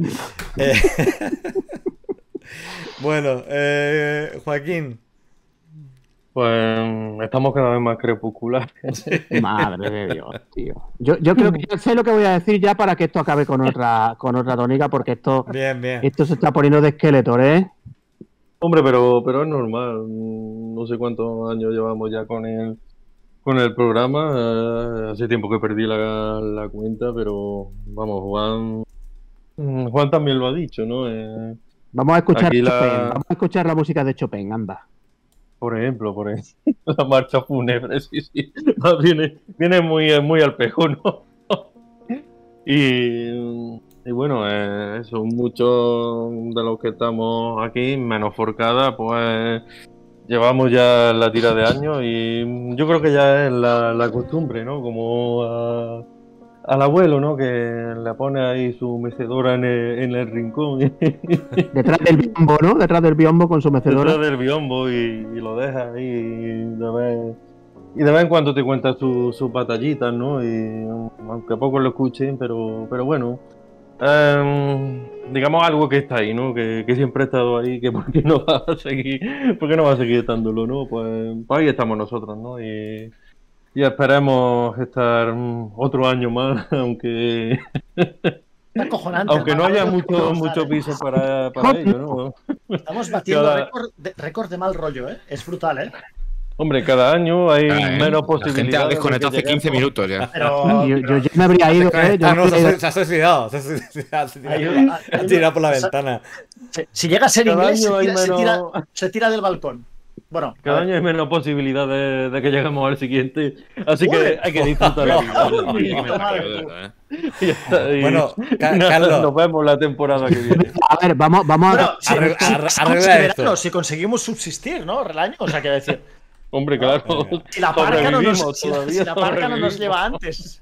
Bueno, Joaquín. Pues estamos cada vez más crepusculares. Madre de Dios, tío. Yo creo que ya sé lo que voy a decir ya para que esto acabe con otra tónica, porque esto se está poniendo de esqueleto, ¿eh? Hombre, pero es normal. No sé cuántos años llevamos ya con el programa. Hace tiempo que perdí la cuenta, pero vamos, Juan también lo ha dicho, ¿no? Vamos a escuchar Chopin, vamos a escuchar la música de Chopin, anda. Por ejemplo, la marcha fúnebre, sí. Viene muy al pejo, ¿no? Y bueno, eso, muchos de los que estamos aquí, menos Forcada, pues llevamos ya la tira de años y yo creo que ya es la costumbre, ¿no? Como al abuelo, ¿no? Que le pone ahí su mecedora en el rincón. Detrás del biombo, ¿no? Detrás del biombo con su mecedora. Detrás del biombo y lo deja ahí y de vez en cuando te cuenta sus batallitas, ¿no? Y aunque pocos lo escuchen, pero bueno. Digamos algo que está ahí, ¿no? Que siempre ha estado ahí, que por qué no va a seguir estándolo, ¿no? Pues ahí estamos nosotros, ¿no? Y esperemos estar otro año más, aunque aunque no haya mucho piso para ello, ¿no? Estamos batiendo récord de mal rollo, ¿eh? Es brutal, ¿eh? Hombre, cada año hay menos posibilidades. La gente ha desconectado hace 15 minutos ya. Pero yo ya me habría ido, ¿eh? Se ha suicidado. Se ha tirado por la ventana. Si llega a ser inglés, se tira del balcón. Bueno, cada año hay menos posibilidades de que lleguemos al siguiente, así que hay que disfrutar la vida. Bueno, Carlos, nos vemos la temporada que viene. A ver, vamos a arreglar esto. Si conseguimos subsistir, ¿no? El año, o sea, que decir. Hombre, claro. Si la parca no nos lleva antes.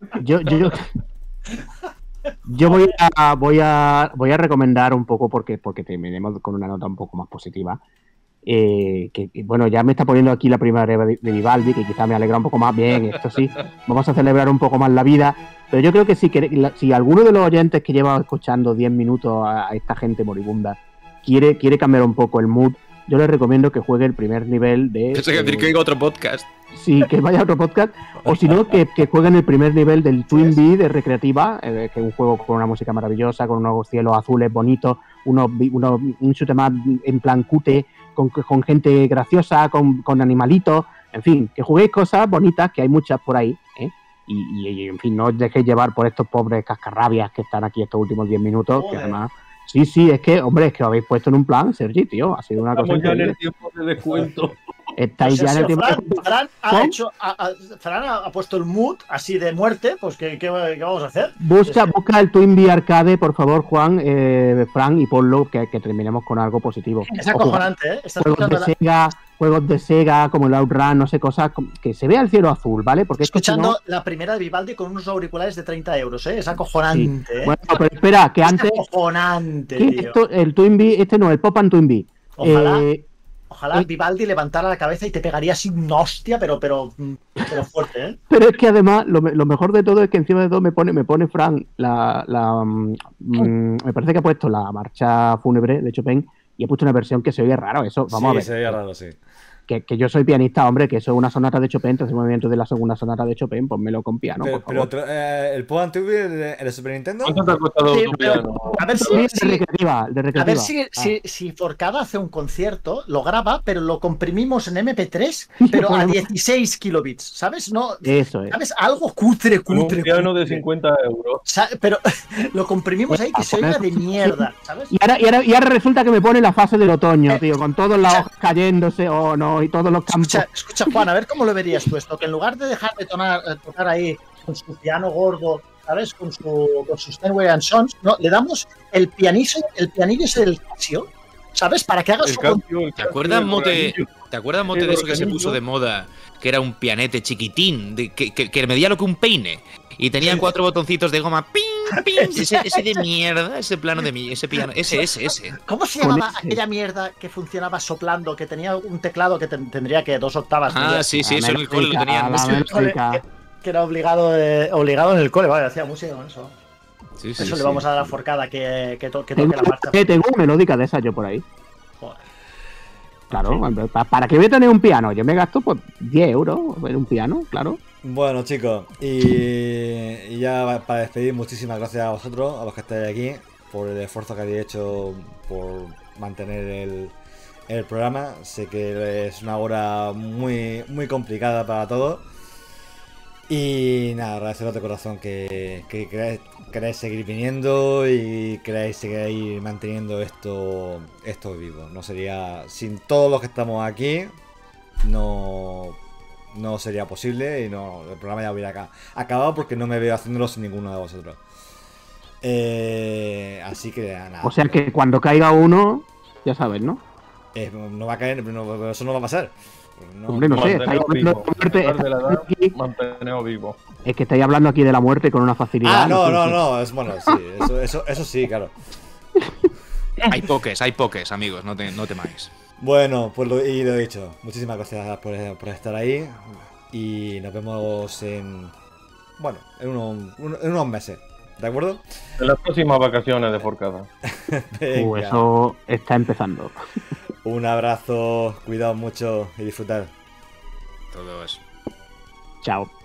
Yo voy a recomendar un poco porque terminemos con una nota un poco más positiva. Bueno, ya me está poniendo aquí la primavera de Vivaldi, que quizá me alegra un poco más. Bien, esto sí, vamos a celebrar un poco más la vida. Pero yo creo que si alguno de los oyentes que lleva escuchando 10 minutos a esta gente moribunda quiere cambiar un poco el mood, yo les recomiendo que juegue el primer nivel de... Eso quiere decir que oiga otro podcast. Sí, que vaya a otro podcast. O si no, que jueguen el primer nivel del Twin Bee de Recreativa, que es un juego con una música maravillosa, con unos cielos azules bonitos, un shoot más en plan cute, con gente graciosa, con animalitos. En fin, que juguéis cosas bonitas, que hay muchas por ahí, ¿eh? Y en fin, no os dejéis llevar por estos pobres cascarrabias que están aquí estos últimos 10 minutos, que además... Sí, es que, hombre, es que lo habéis puesto en un plan, Sergi, tío. Ha sido una cosa increíble. Ya en el tiempo de descuento. Estáis ya en el tiempo Fran ha puesto el mood así de muerte, pues ¿qué vamos a hacer? Busca el Twin Bee Arcade, por favor, Juan, Fran, y ponlo, que terminemos con algo positivo. Es acojonante, ¿eh? Juegos de Sega, como el Outrun, no sé, cosas que se vea el cielo azul, ¿vale? Porque escuchando la primera de Vivaldi con unos auriculares de 30 euros, ¿eh? Es acojonante, sí. Bueno, pero espera, que antes... Es acojonante, tío. El Twin Bee, no, el Pop and Twin Bee. Ojalá Vivaldi levantara la cabeza y te pegaría así una hostia, pero fuerte, ¿eh? Pero es que además, lo mejor de todo es que encima de todo me pone Fran me parece que ha puesto la marcha fúnebre de Chopin y he puesto una versión que se oye raro, eso, vamos a ver. Sí, se oye raro, sí. Que yo soy pianista, hombre, que eso es una sonata de Chopin, entonces el movimiento de la segunda sonata de Chopin, ponmelo con piano, por favor. Pero el Pop and Twin, el Super Nintendo. ¿Cuánto te ha costado tu piano? A ver A ver si Forcada hace un concierto, lo graba, pero lo comprimimos en MP3, pero a 16 kilobits, ¿sabes? No, eso es. ¿Sabes? Algo cutre. Un piano de 50 euros. Pero lo comprimimos ahí que se oiga de mierda, ¿sabes? Y ahora resulta que me pone la fase del otoño, tío, con todas las hojas cayéndose, y todos los campos. Escucha, Juan, a ver cómo lo verías tú esto, que en lugar de dejar de tocar ahí con su piano gordo, ¿sabes? Con sus Steinway and Sons, no, le damos el pianillo del Casio, ¿sabes? Para que haga su... ¿Te acuerdas, Mote, de eso que se puso de moda? Que era un pianete chiquitín, que medía lo que un peine. Y tenía 4 botoncitos de goma. ¡Ping! ¡Ping! Ese de mierda, ese plano de mí, ese piano, ese. ¿Cómo se llamaba aquella mierda que funcionaba soplando, que tenía un teclado que tendría que 2 octavas? Sí, eso en el cole lo tenían. que era obligado en el cole, vale, hacía música con eso. Sí, Eso le vamos a dar a Forcada que toque la marcha. Tengo una melódica de esas yo por ahí. Joder. Claro, ¿para qué voy a tener un piano? Yo me gasto pues 10 euros en un piano, claro. Bueno, chicos, y ya para despedir, muchísimas gracias a vosotros, a los que estáis aquí, por el esfuerzo que habéis hecho por mantener el programa. Sé que es una hora muy, muy complicada para todos. Y nada, agradeceros de corazón que queráis seguir viniendo y queráis seguir manteniendo esto vivo. No sería, sin todos los que estamos aquí, no sería posible y no, el programa ya hubiera acabado porque no me veo haciéndolo sin ninguno de vosotros. Así que nada. O sea que cuando caiga uno, ya sabes, ¿no? No va a caer, pero eso no va a pasar. No. Hombre, no sé, estáis hablando de la muerte. Manteneos vivo. Es que estáis hablando aquí de la muerte con una facilidad. No, es bueno, sí, eso sí, claro. Hay pokés, amigos, no temáis. Bueno, pues lo he dicho. Muchísimas gracias por estar ahí. Y nos vemos en unos meses. ¿De acuerdo? En las próximas vacaciones de Forcada. Eso está empezando. Un abrazo, cuidaos mucho y disfrutar. Todo eso. Chao.